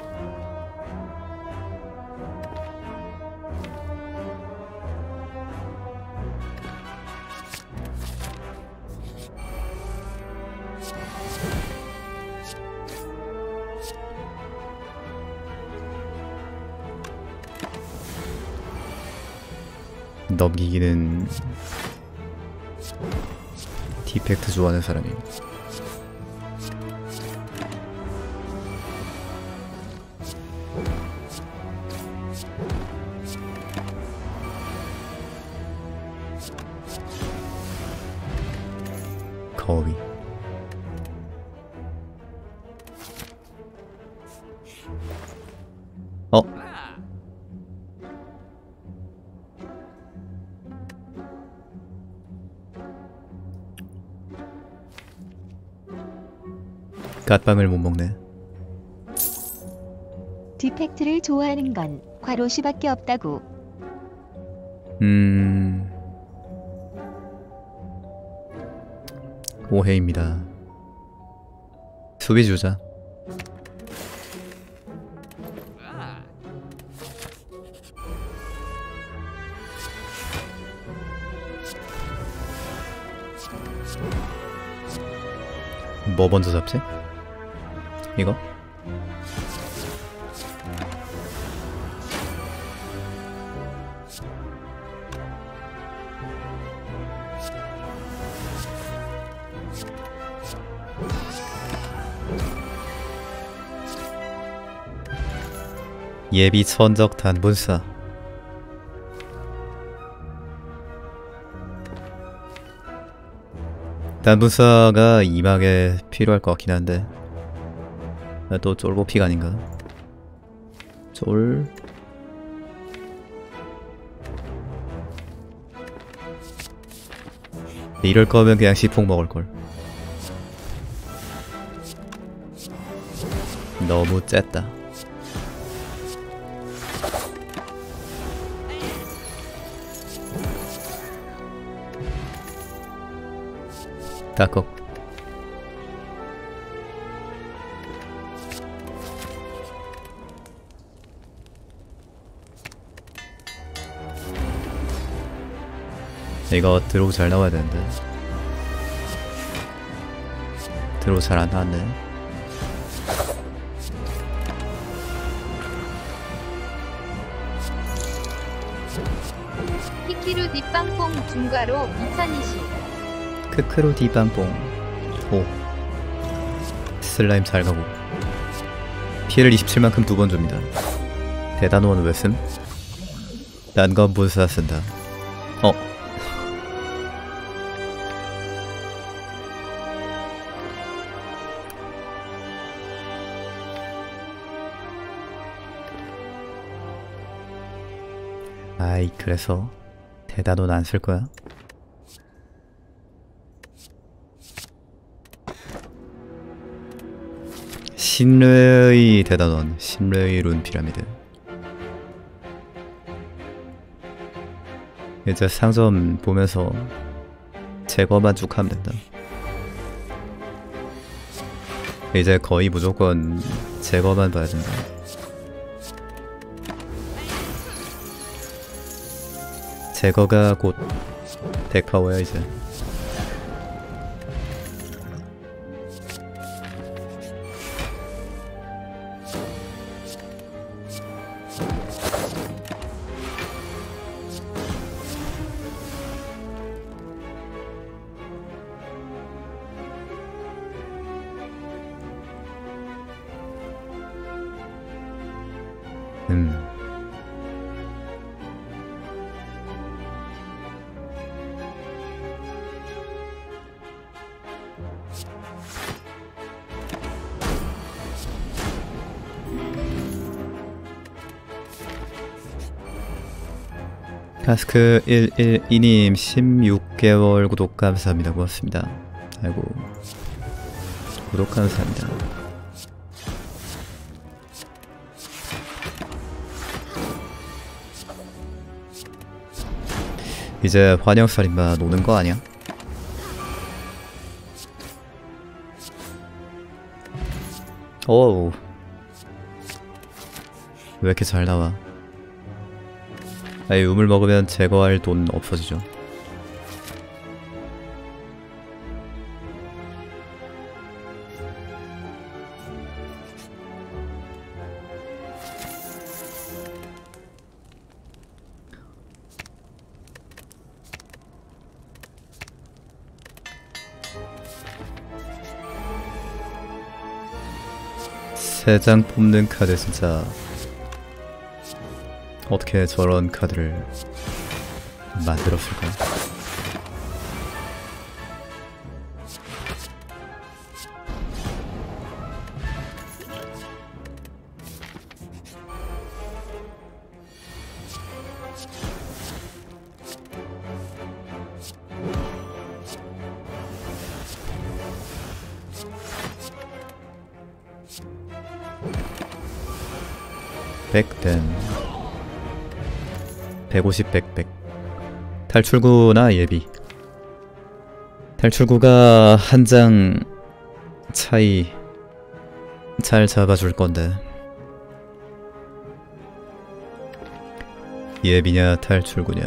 S1: 넘기기는 디펙트 좋아하는 사람임. 거위. 어? 갓빵을 못 먹네.
S3: 디펙트를 좋아하는 건 과로시밖에 없다고.
S1: 음... 오해입니다. 수비 주자. 뭐 먼저 잡지? 이거? 예비 천적 단분사. 단분사가 이막에 필요할 것 같긴 한데 또 쫄보 픽 아닌가? 쫄... 이럴 거면 그냥 시폭 먹을걸. 너무 쨌다. 따꺽. 이거 드로우 잘 나와야 되는데. 드로우 잘 안 나왔네.
S2: 키키루 뒷방뽕 중과로 이천이십.
S1: 크크로 디반뽕. 오. 슬라임 잘 가고. 피해를 이십칠만큼 두 번 줍니다. 대단원 왜 씀? 난건 분사 쓴다. 어. 아이, 그래서 대단원 안 쓸 거야? 신뢰의 대단원, 신뢰의 룬 피라미드. 이제 상점 보면서 제거만 쭉 하면 된다. 이제 거의 무조건 제거만 봐야 된다. 제거가 곧 덱파워야 이제. 음. 카스크 일일이님 십육 개월 구독 감사합니다. 고맙습니다. 아이고, 구독 감사합니다. 이제 환영살인마 노는 거 아니야? 오우, 왜 이렇게 잘 나와? 아예 우물 먹으면 제거할 돈 없어지죠. 세 장 뽑는 카드 진짜 어떻게 저런 카드를 만들었을까? 백댐 백오십 백백 탈출구나 예비. 탈출구가 한 장 차이 잘 잡아줄 건데 예비냐 탈출구냐.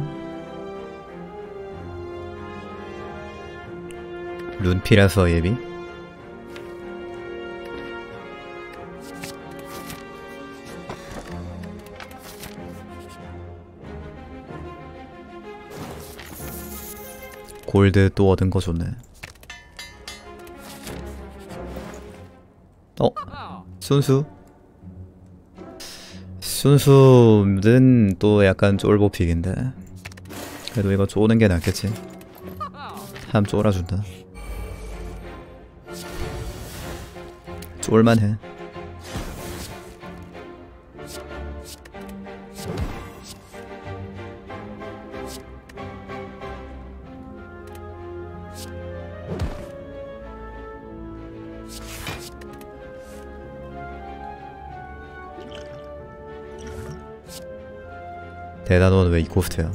S1: 룬피라서 예비? 골드 또 얻은 거 좋네. 어? 순수? 순수는 또 약간 쫄보픽인데 그래도 이거 쪼는 게 낫겠지. 함 쫄아준다. 쫄만해. 대단원 왜 이 코스트야?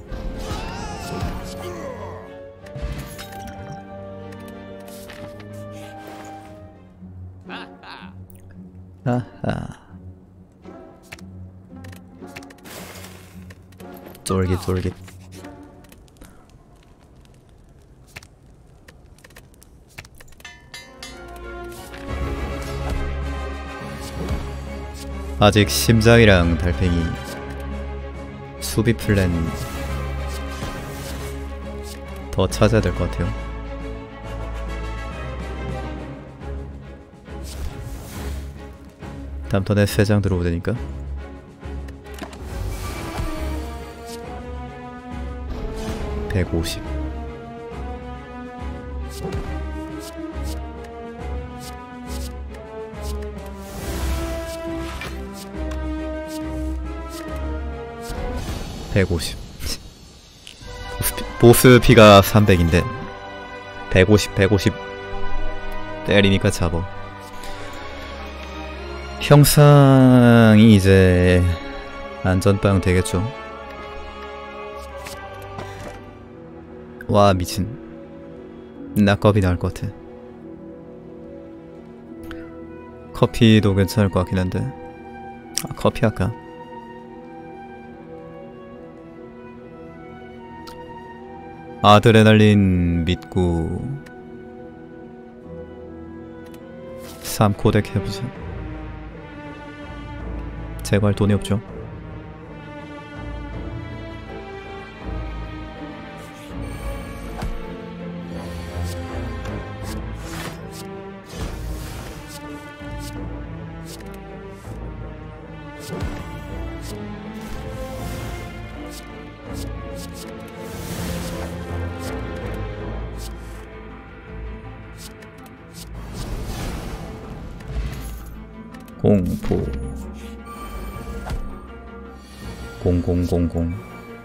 S1: 하하. 쫄깃 쫄깃. 아직 심장이랑 달팽이 수비 플랜 더 찾아야 될 것 같아요. 다음 턴에 세 장 들어오되니까 백오십. 백오십. 보스 피가 삼백인데 백오십 백오십 때리니까 잡어. 형상이 이제 안전빵 되겠죠. 와 미친. 낙겁이 나을 것 같아. 커피도 괜찮을 것 같긴 한데 아, 커피 할까? 아드레날린 믿고 삼 코덱 해보자. 제발 돈이 없죠. 공포 공공공공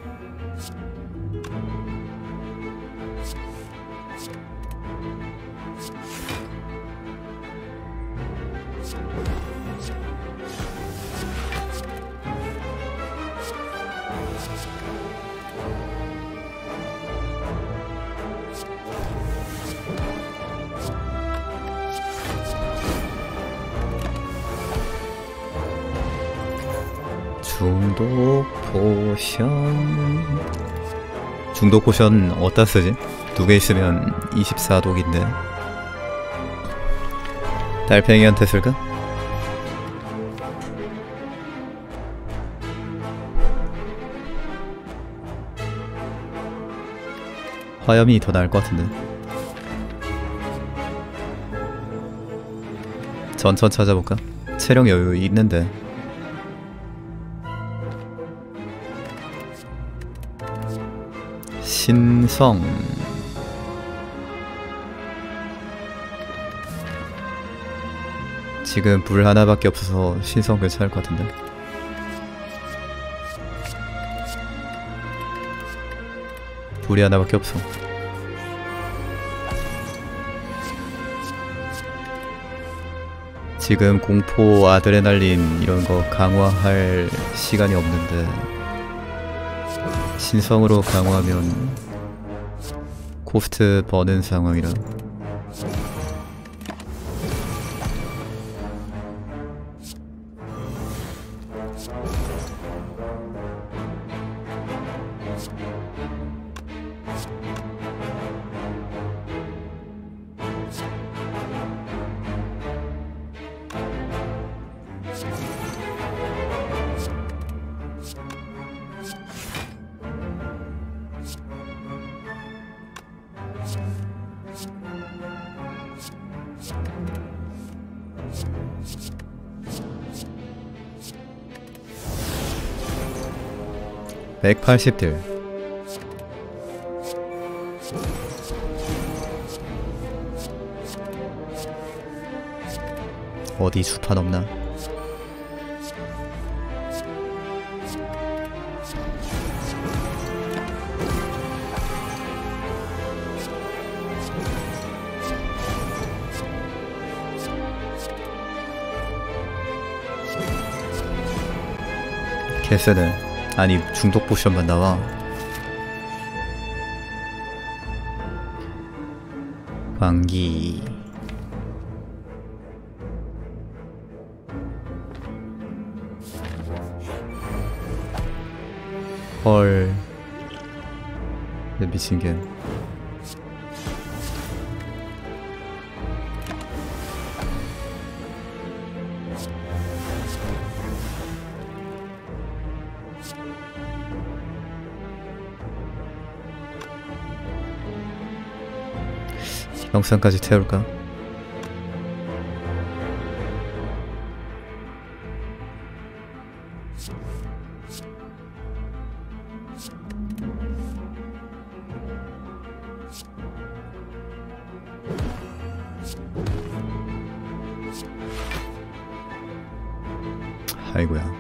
S1: 중독 포션. 중독 포션 어디다 쓰지? 두 개 있으면 이십사 독인데 달팽이한테 쓸까? 화염이 더 나을 것 같은데. 전천 찾아볼까? 체력 여유 있는데. 신성. 지금 불 하나밖에 없어서 신성 괜찮을 것 같은데. 불이 하나밖에 없어. 지금 공포, 아드레날린 이런 거 강화할 시간이 없는데 신성으로 강화하면 코스트 버는 상황이라. 백팔십 딜. 어디 주판 없나? 개쎄네. 아니 중독 포션만 나와. 광기. 헐. 미친개. 영상까지 태울까? 아이고야.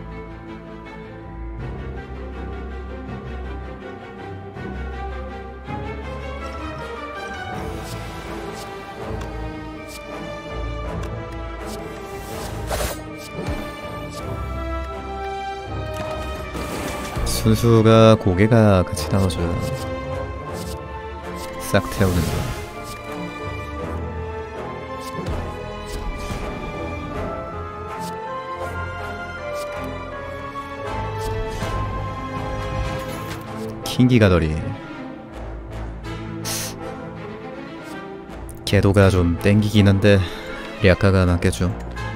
S1: 순수가 고개가 같이 나와줘야 싹 태우는 거야. 킹기가더리 궤도가 좀 땡기긴 한데 리아카가 낫겠죠.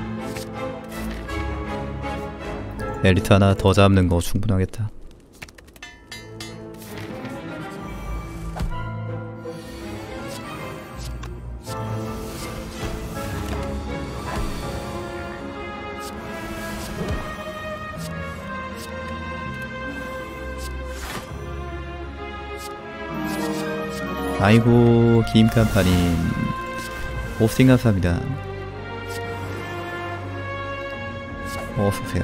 S1: 엘리트 하나 더 잡는 거 충분하겠다. 아이고 김간파님 오프팅 감사합니다. 어서오세요.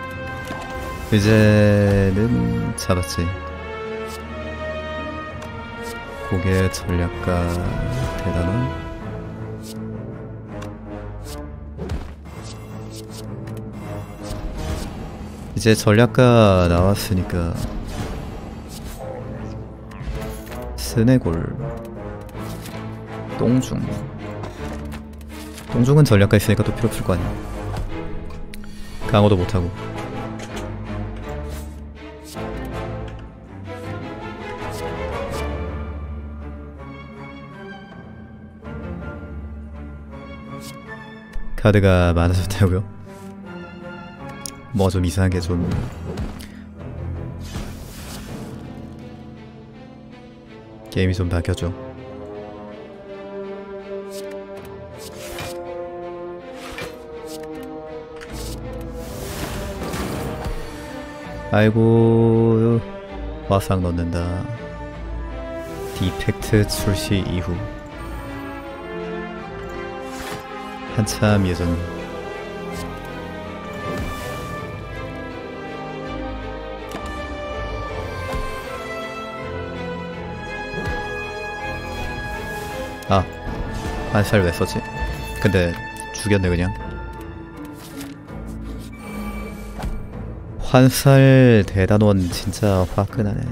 S1: 이제는 잡았지. 고개 전략가 대단원. 이제 전략가 나왔으니까 스네골 똥중 똥중은 전략가 있으니까 또 필요 없을 거 아니야. 강화도 못하고. 카드가 많아졌다고요? 뭐 좀 이상하게 좀 게임이 좀 바뀌었죠. 아이고 화상 넣는다. 디펙트 출시 이후 한참 예전. 아, 환살 왜 썼지? 근데 죽였네 그냥. 환살 대단원 진짜 화끈하네.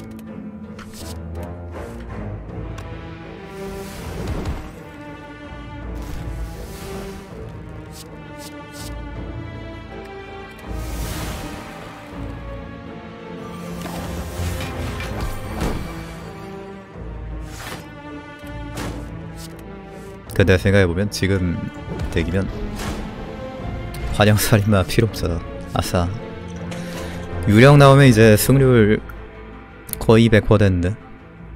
S1: 근데 생각해보면 지금 덱이면 환영살인마 필요 없잖아. 아싸. 유령 나오면 이제 승률 거의 백 퍼센트 됐는데.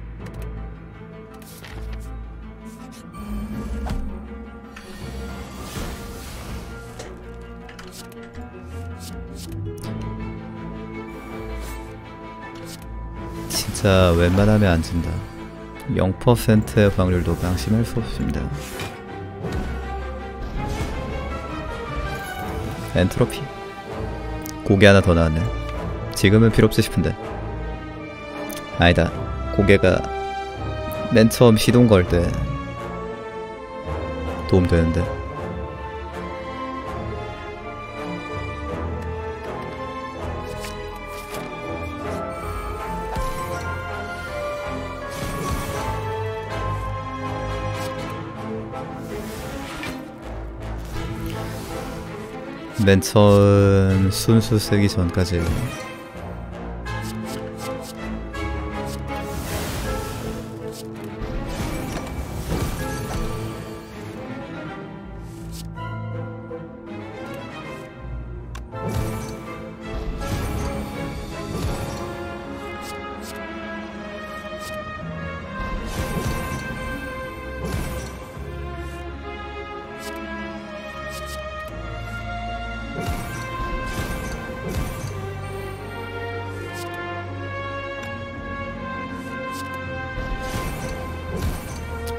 S1: 진짜 웬만하면 안 진다. 영 퍼센트 확률도 방심할 수 없습니다. 엔트로피 고개 하나 더 나왔네. 지금은 필요 없지 싶은데. 아니다. 고개가 맨 처음 시동 걸 때 도움 되는데. 맨 처음 순수 쓰기 전까지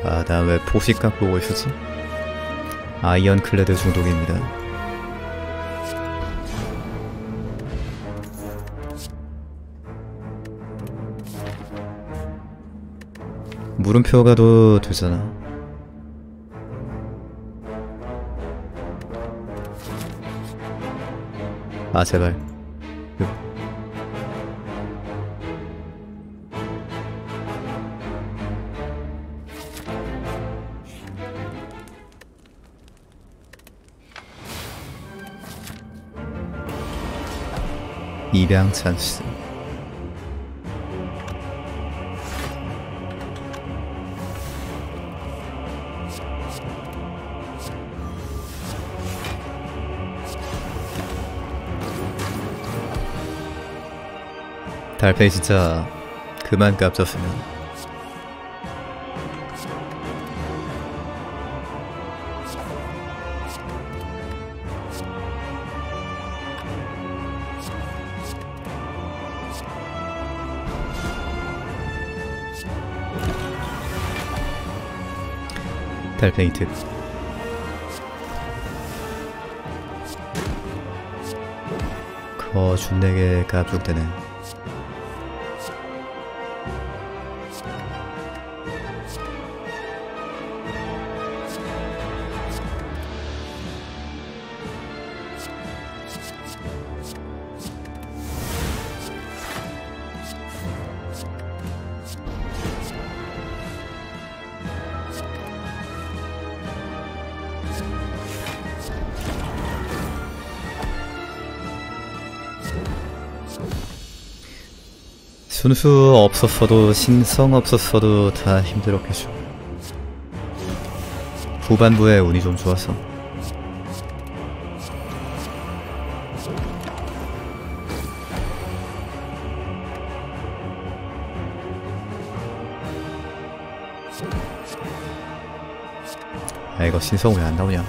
S1: 아, 나 왜 포식각 보고 있었지? 아이언클레드 중독입니다. 물음표 가도 되잖아. 아, 제발. 입양 찬스. 달팽이 진짜 그만 깝쳤으면. 달팽이 특. 거준내게 갑죽되네. 순수 없었어도 신성 없었어도 다 힘들었겠죠. 후반부에 운이 좀 좋았어. 아, 이거 신성 왜 안 나오냐?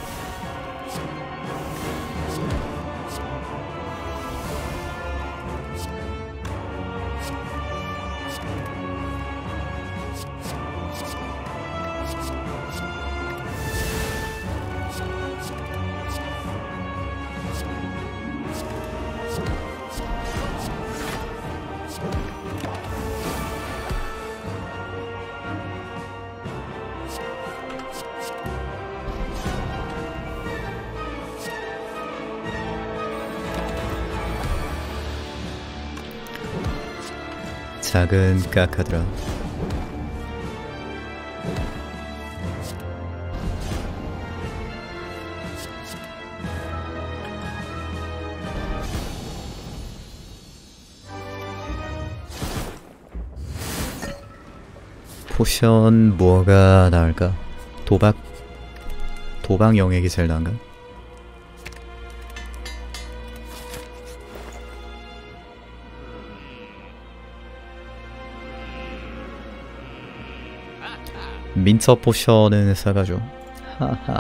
S1: 작은 까카드라. 포션 뭐가 나을까? 도박? 도박 영액이 제일 나은가? 민처 포션은 사가죠. 하하.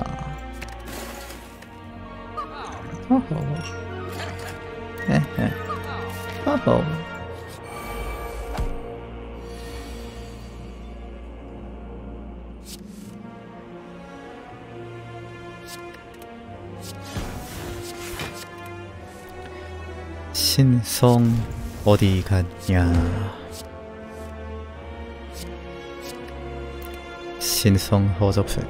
S1: 허허. 에헤. 허허. 신성 어디 갔냐? 신성 허접색.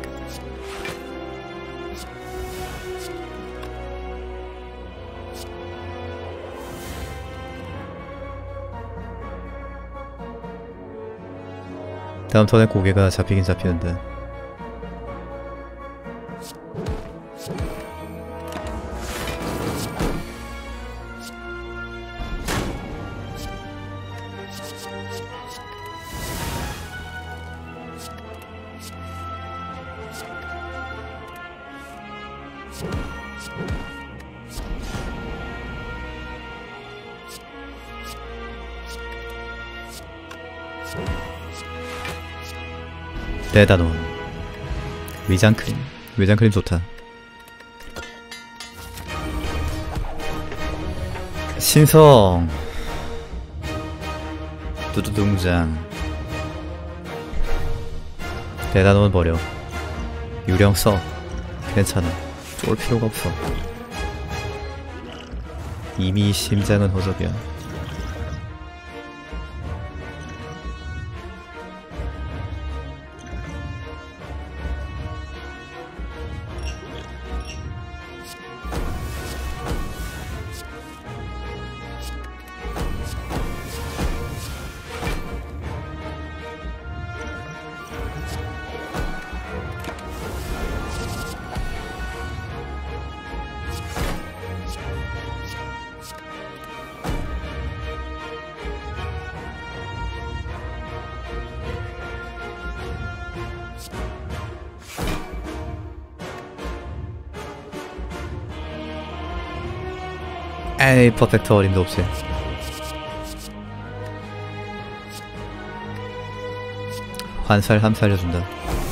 S1: 다음 턴에 고개가 잡히긴 잡히는데. 데다논. 위장크림. 위장크림 좋다. 신성. 두두둥장. 대단원 버려. 유령 써. 괜찮아. 쫄 필요가 없어. 이미 심장은 허접이야. 에이, 퍼펙트 어림도 없지. 환살 함 살려준다.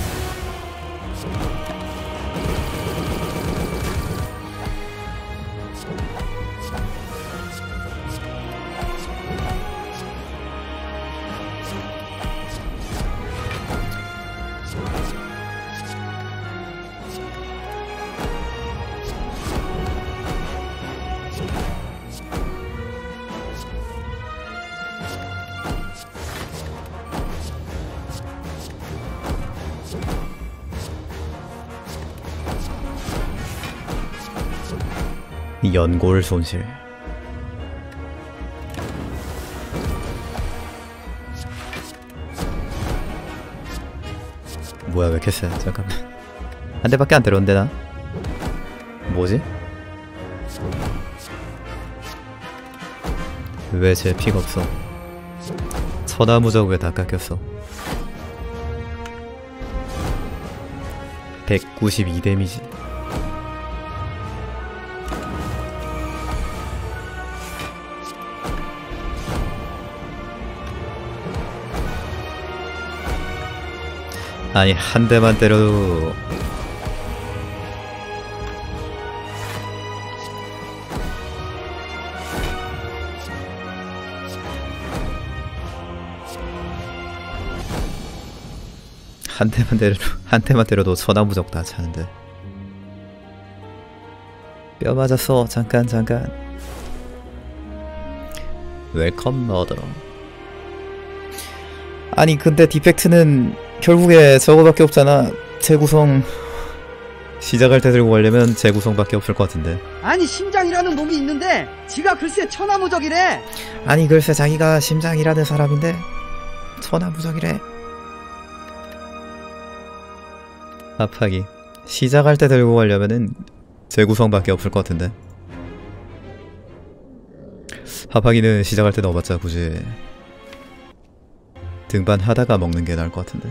S1: 연골 손실. 뭐야 왜 이렇게 세? 잠깐만. 한 대밖에 안 때렸는데 나? 뭐지? 왜 제 피가 없어? 서나무적 왜 다 깎였어? 백구십이 데미지. 아니 한 대만 때려도 한 대만 때려도 한 대만 때려도 서나무적 다 차는데. 뼈 맞았어. 잠깐 잠깐. 웰컴 머더. 아니 근데 디펙트는 결국에 저거밖에 없잖아. 재구성 시작할 때 들고 가려면 재구성밖에 없을 것 같은데.
S4: 아니 심장이라는 놈이 있는데 지가 글쎄 천하무적이래.
S1: 아니 글쎄 자기가 심장이라는 사람인데 천하무적이래. 합하기 시작할 때 들고 가려면은 재구성밖에 없을 것 같은데. 합하기는 시작할 때 넣어봤자 굳이 등반 하다가 먹는 게 나을 것 같은데.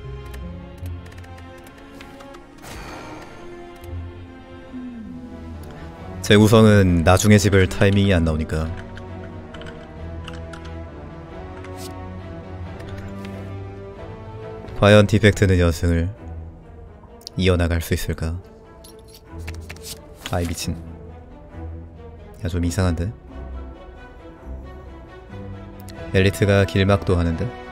S1: 재구성은 나중에 집을 타이밍이 안 나오니까. 과연 디펙트는 연승을 이어나갈 수 있을까? 아이 미친. 야 좀 이상한데? 엘리트가 길막도 하는데?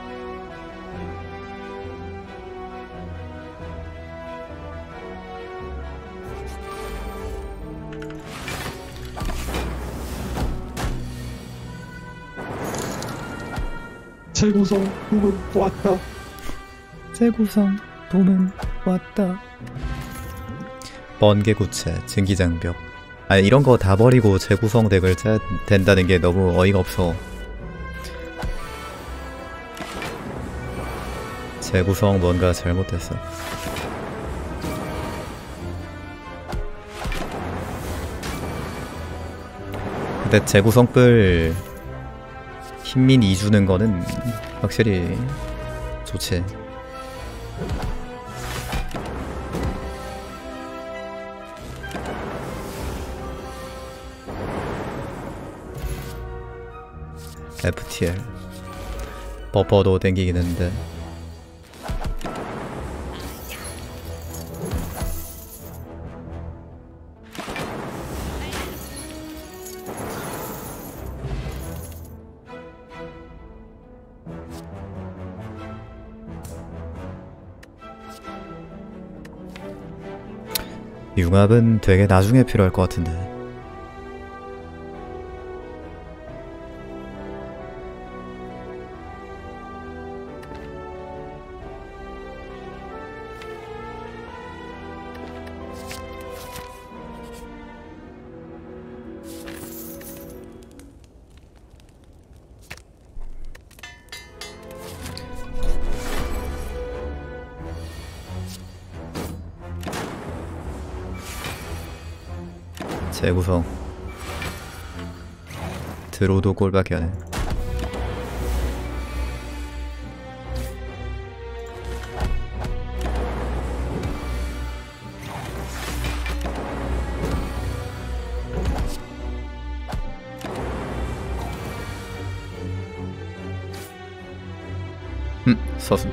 S5: 재구성 붐은 왔다.
S1: 재구성 붐은 왔다. 번개구체, 증기장벽. 아니 이런 거 다 버리고 재구성 덱을 짜야 된다는 게 너무 어이가 없어. 재구성 뭔가 잘못됐어. 근데 재구성끌 힘민 이 주는 거는 확실히 좋지. 에프티엘 버퍼도 땡기긴 했는데. 융합은 되게 나중에 필요할 것 같은데. 재구성 드로도 꼴밖에 안해. 음 서순.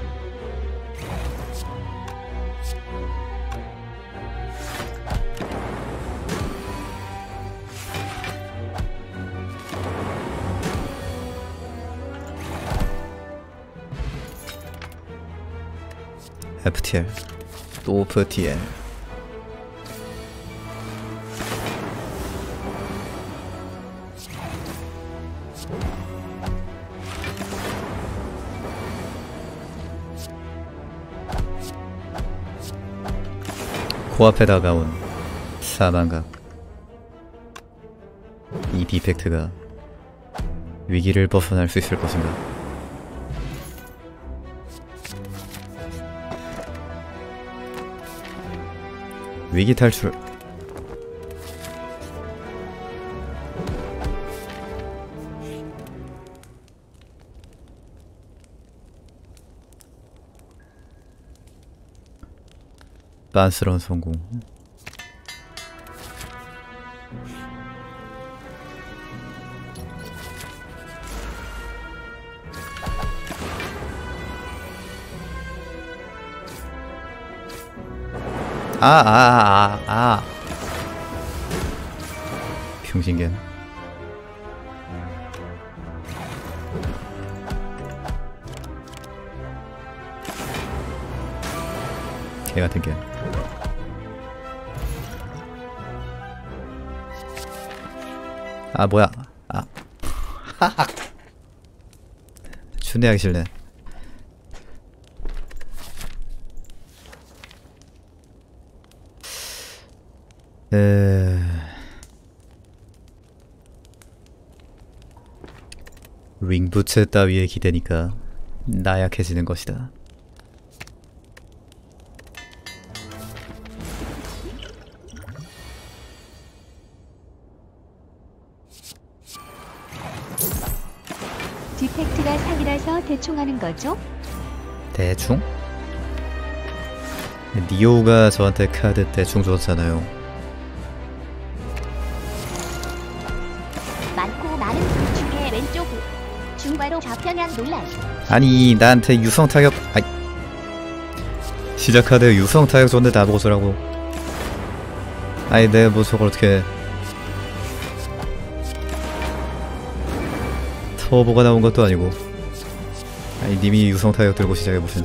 S1: 에프티엘 또 에프티엘. 코앞에 다가온 사망각. 이 디펙트가 위기를 벗어날 수 있을 것인가. 위기 탈출. 빤스러운 성공. 아, 아, 아, 아, 아. 병신겐. 개같은 겐. 아, 뭐야. 아. 하하. 준비하기 싫네. 에... 윙부츠 따위에 기대니까 나약해지는 것이다.
S3: 디펙트가 사기라서 대충 하는 거죠?
S1: 대충? 니오가 저한테 카드 대충 줬잖아요.
S6: 많고 많은 그 중에 왼쪽 중과로 좌편향 논란.
S1: 아니 나한테 유성 타격. 아이. 시작 카드에 유성 타격 줬는데 나보고 쓰라고. 아니 내가 뭐 저걸 어떻게. 터보가 나온 것도 아니고. 아니 님이 유성 타격 들고 시작해 무슨.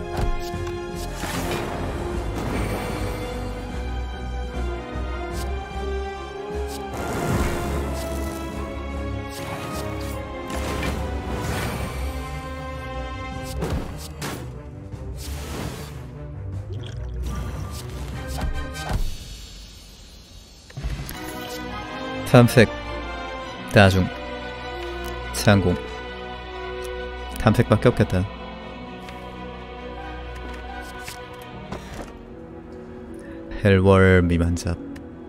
S1: 탐색 나중 상공. 탐색밖에 없겠다. 헬월 미만잡.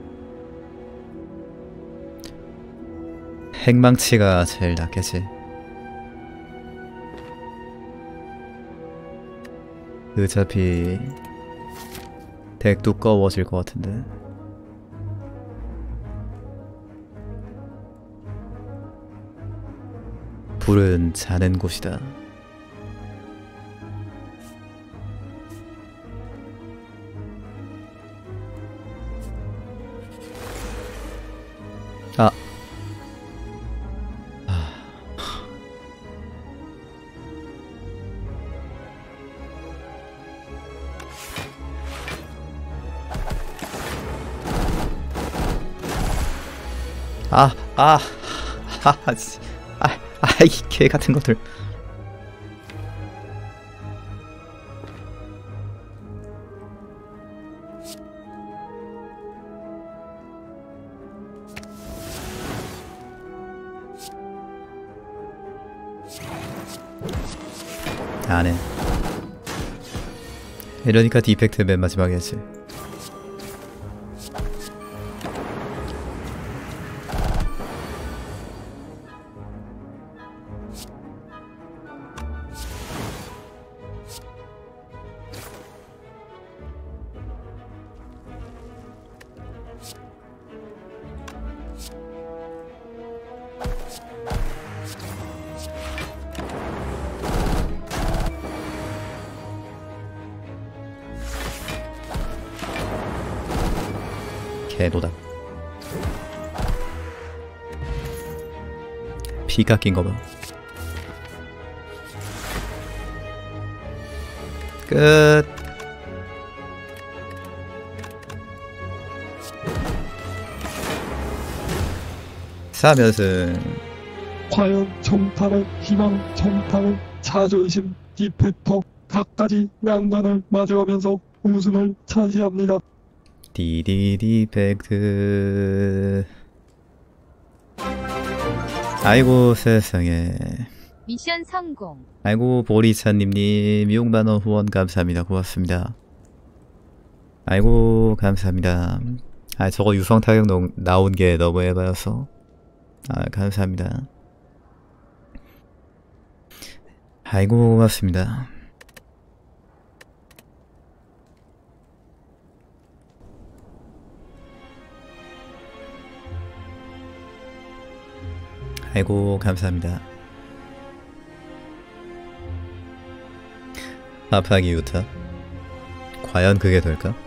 S1: 핵망치가 제일 낫겠지. 어차피 덱 두꺼워질 것 같은데. 불은 자는 곳이다. 아. 아, 아, 아, 씨. 아, 아, 이 개 같은 것들. 안 해. 이러니까 디펙트 맨 마지막에 했지. 개노다. 피 깎인 거 봐. 끝. 삼 연승.
S5: 과연 정탈의 희망, 정탈의 자존심, 디펙터 각가지 난관을 마주하면서 우승을 차지합니다.
S1: 디디디펙트. 아이고 세상에.
S2: 미션 성공.
S1: 아이고 보리차님님 육만원 후원 감사합니다. 고맙습니다. 아이고 감사합니다. 아 저거 유성타격 나온 게 너무 에바여서 아 감사합니다. 아이고 고맙습니다. 아이고 감사합니다. 아파기 유타. 과연 그게 될까?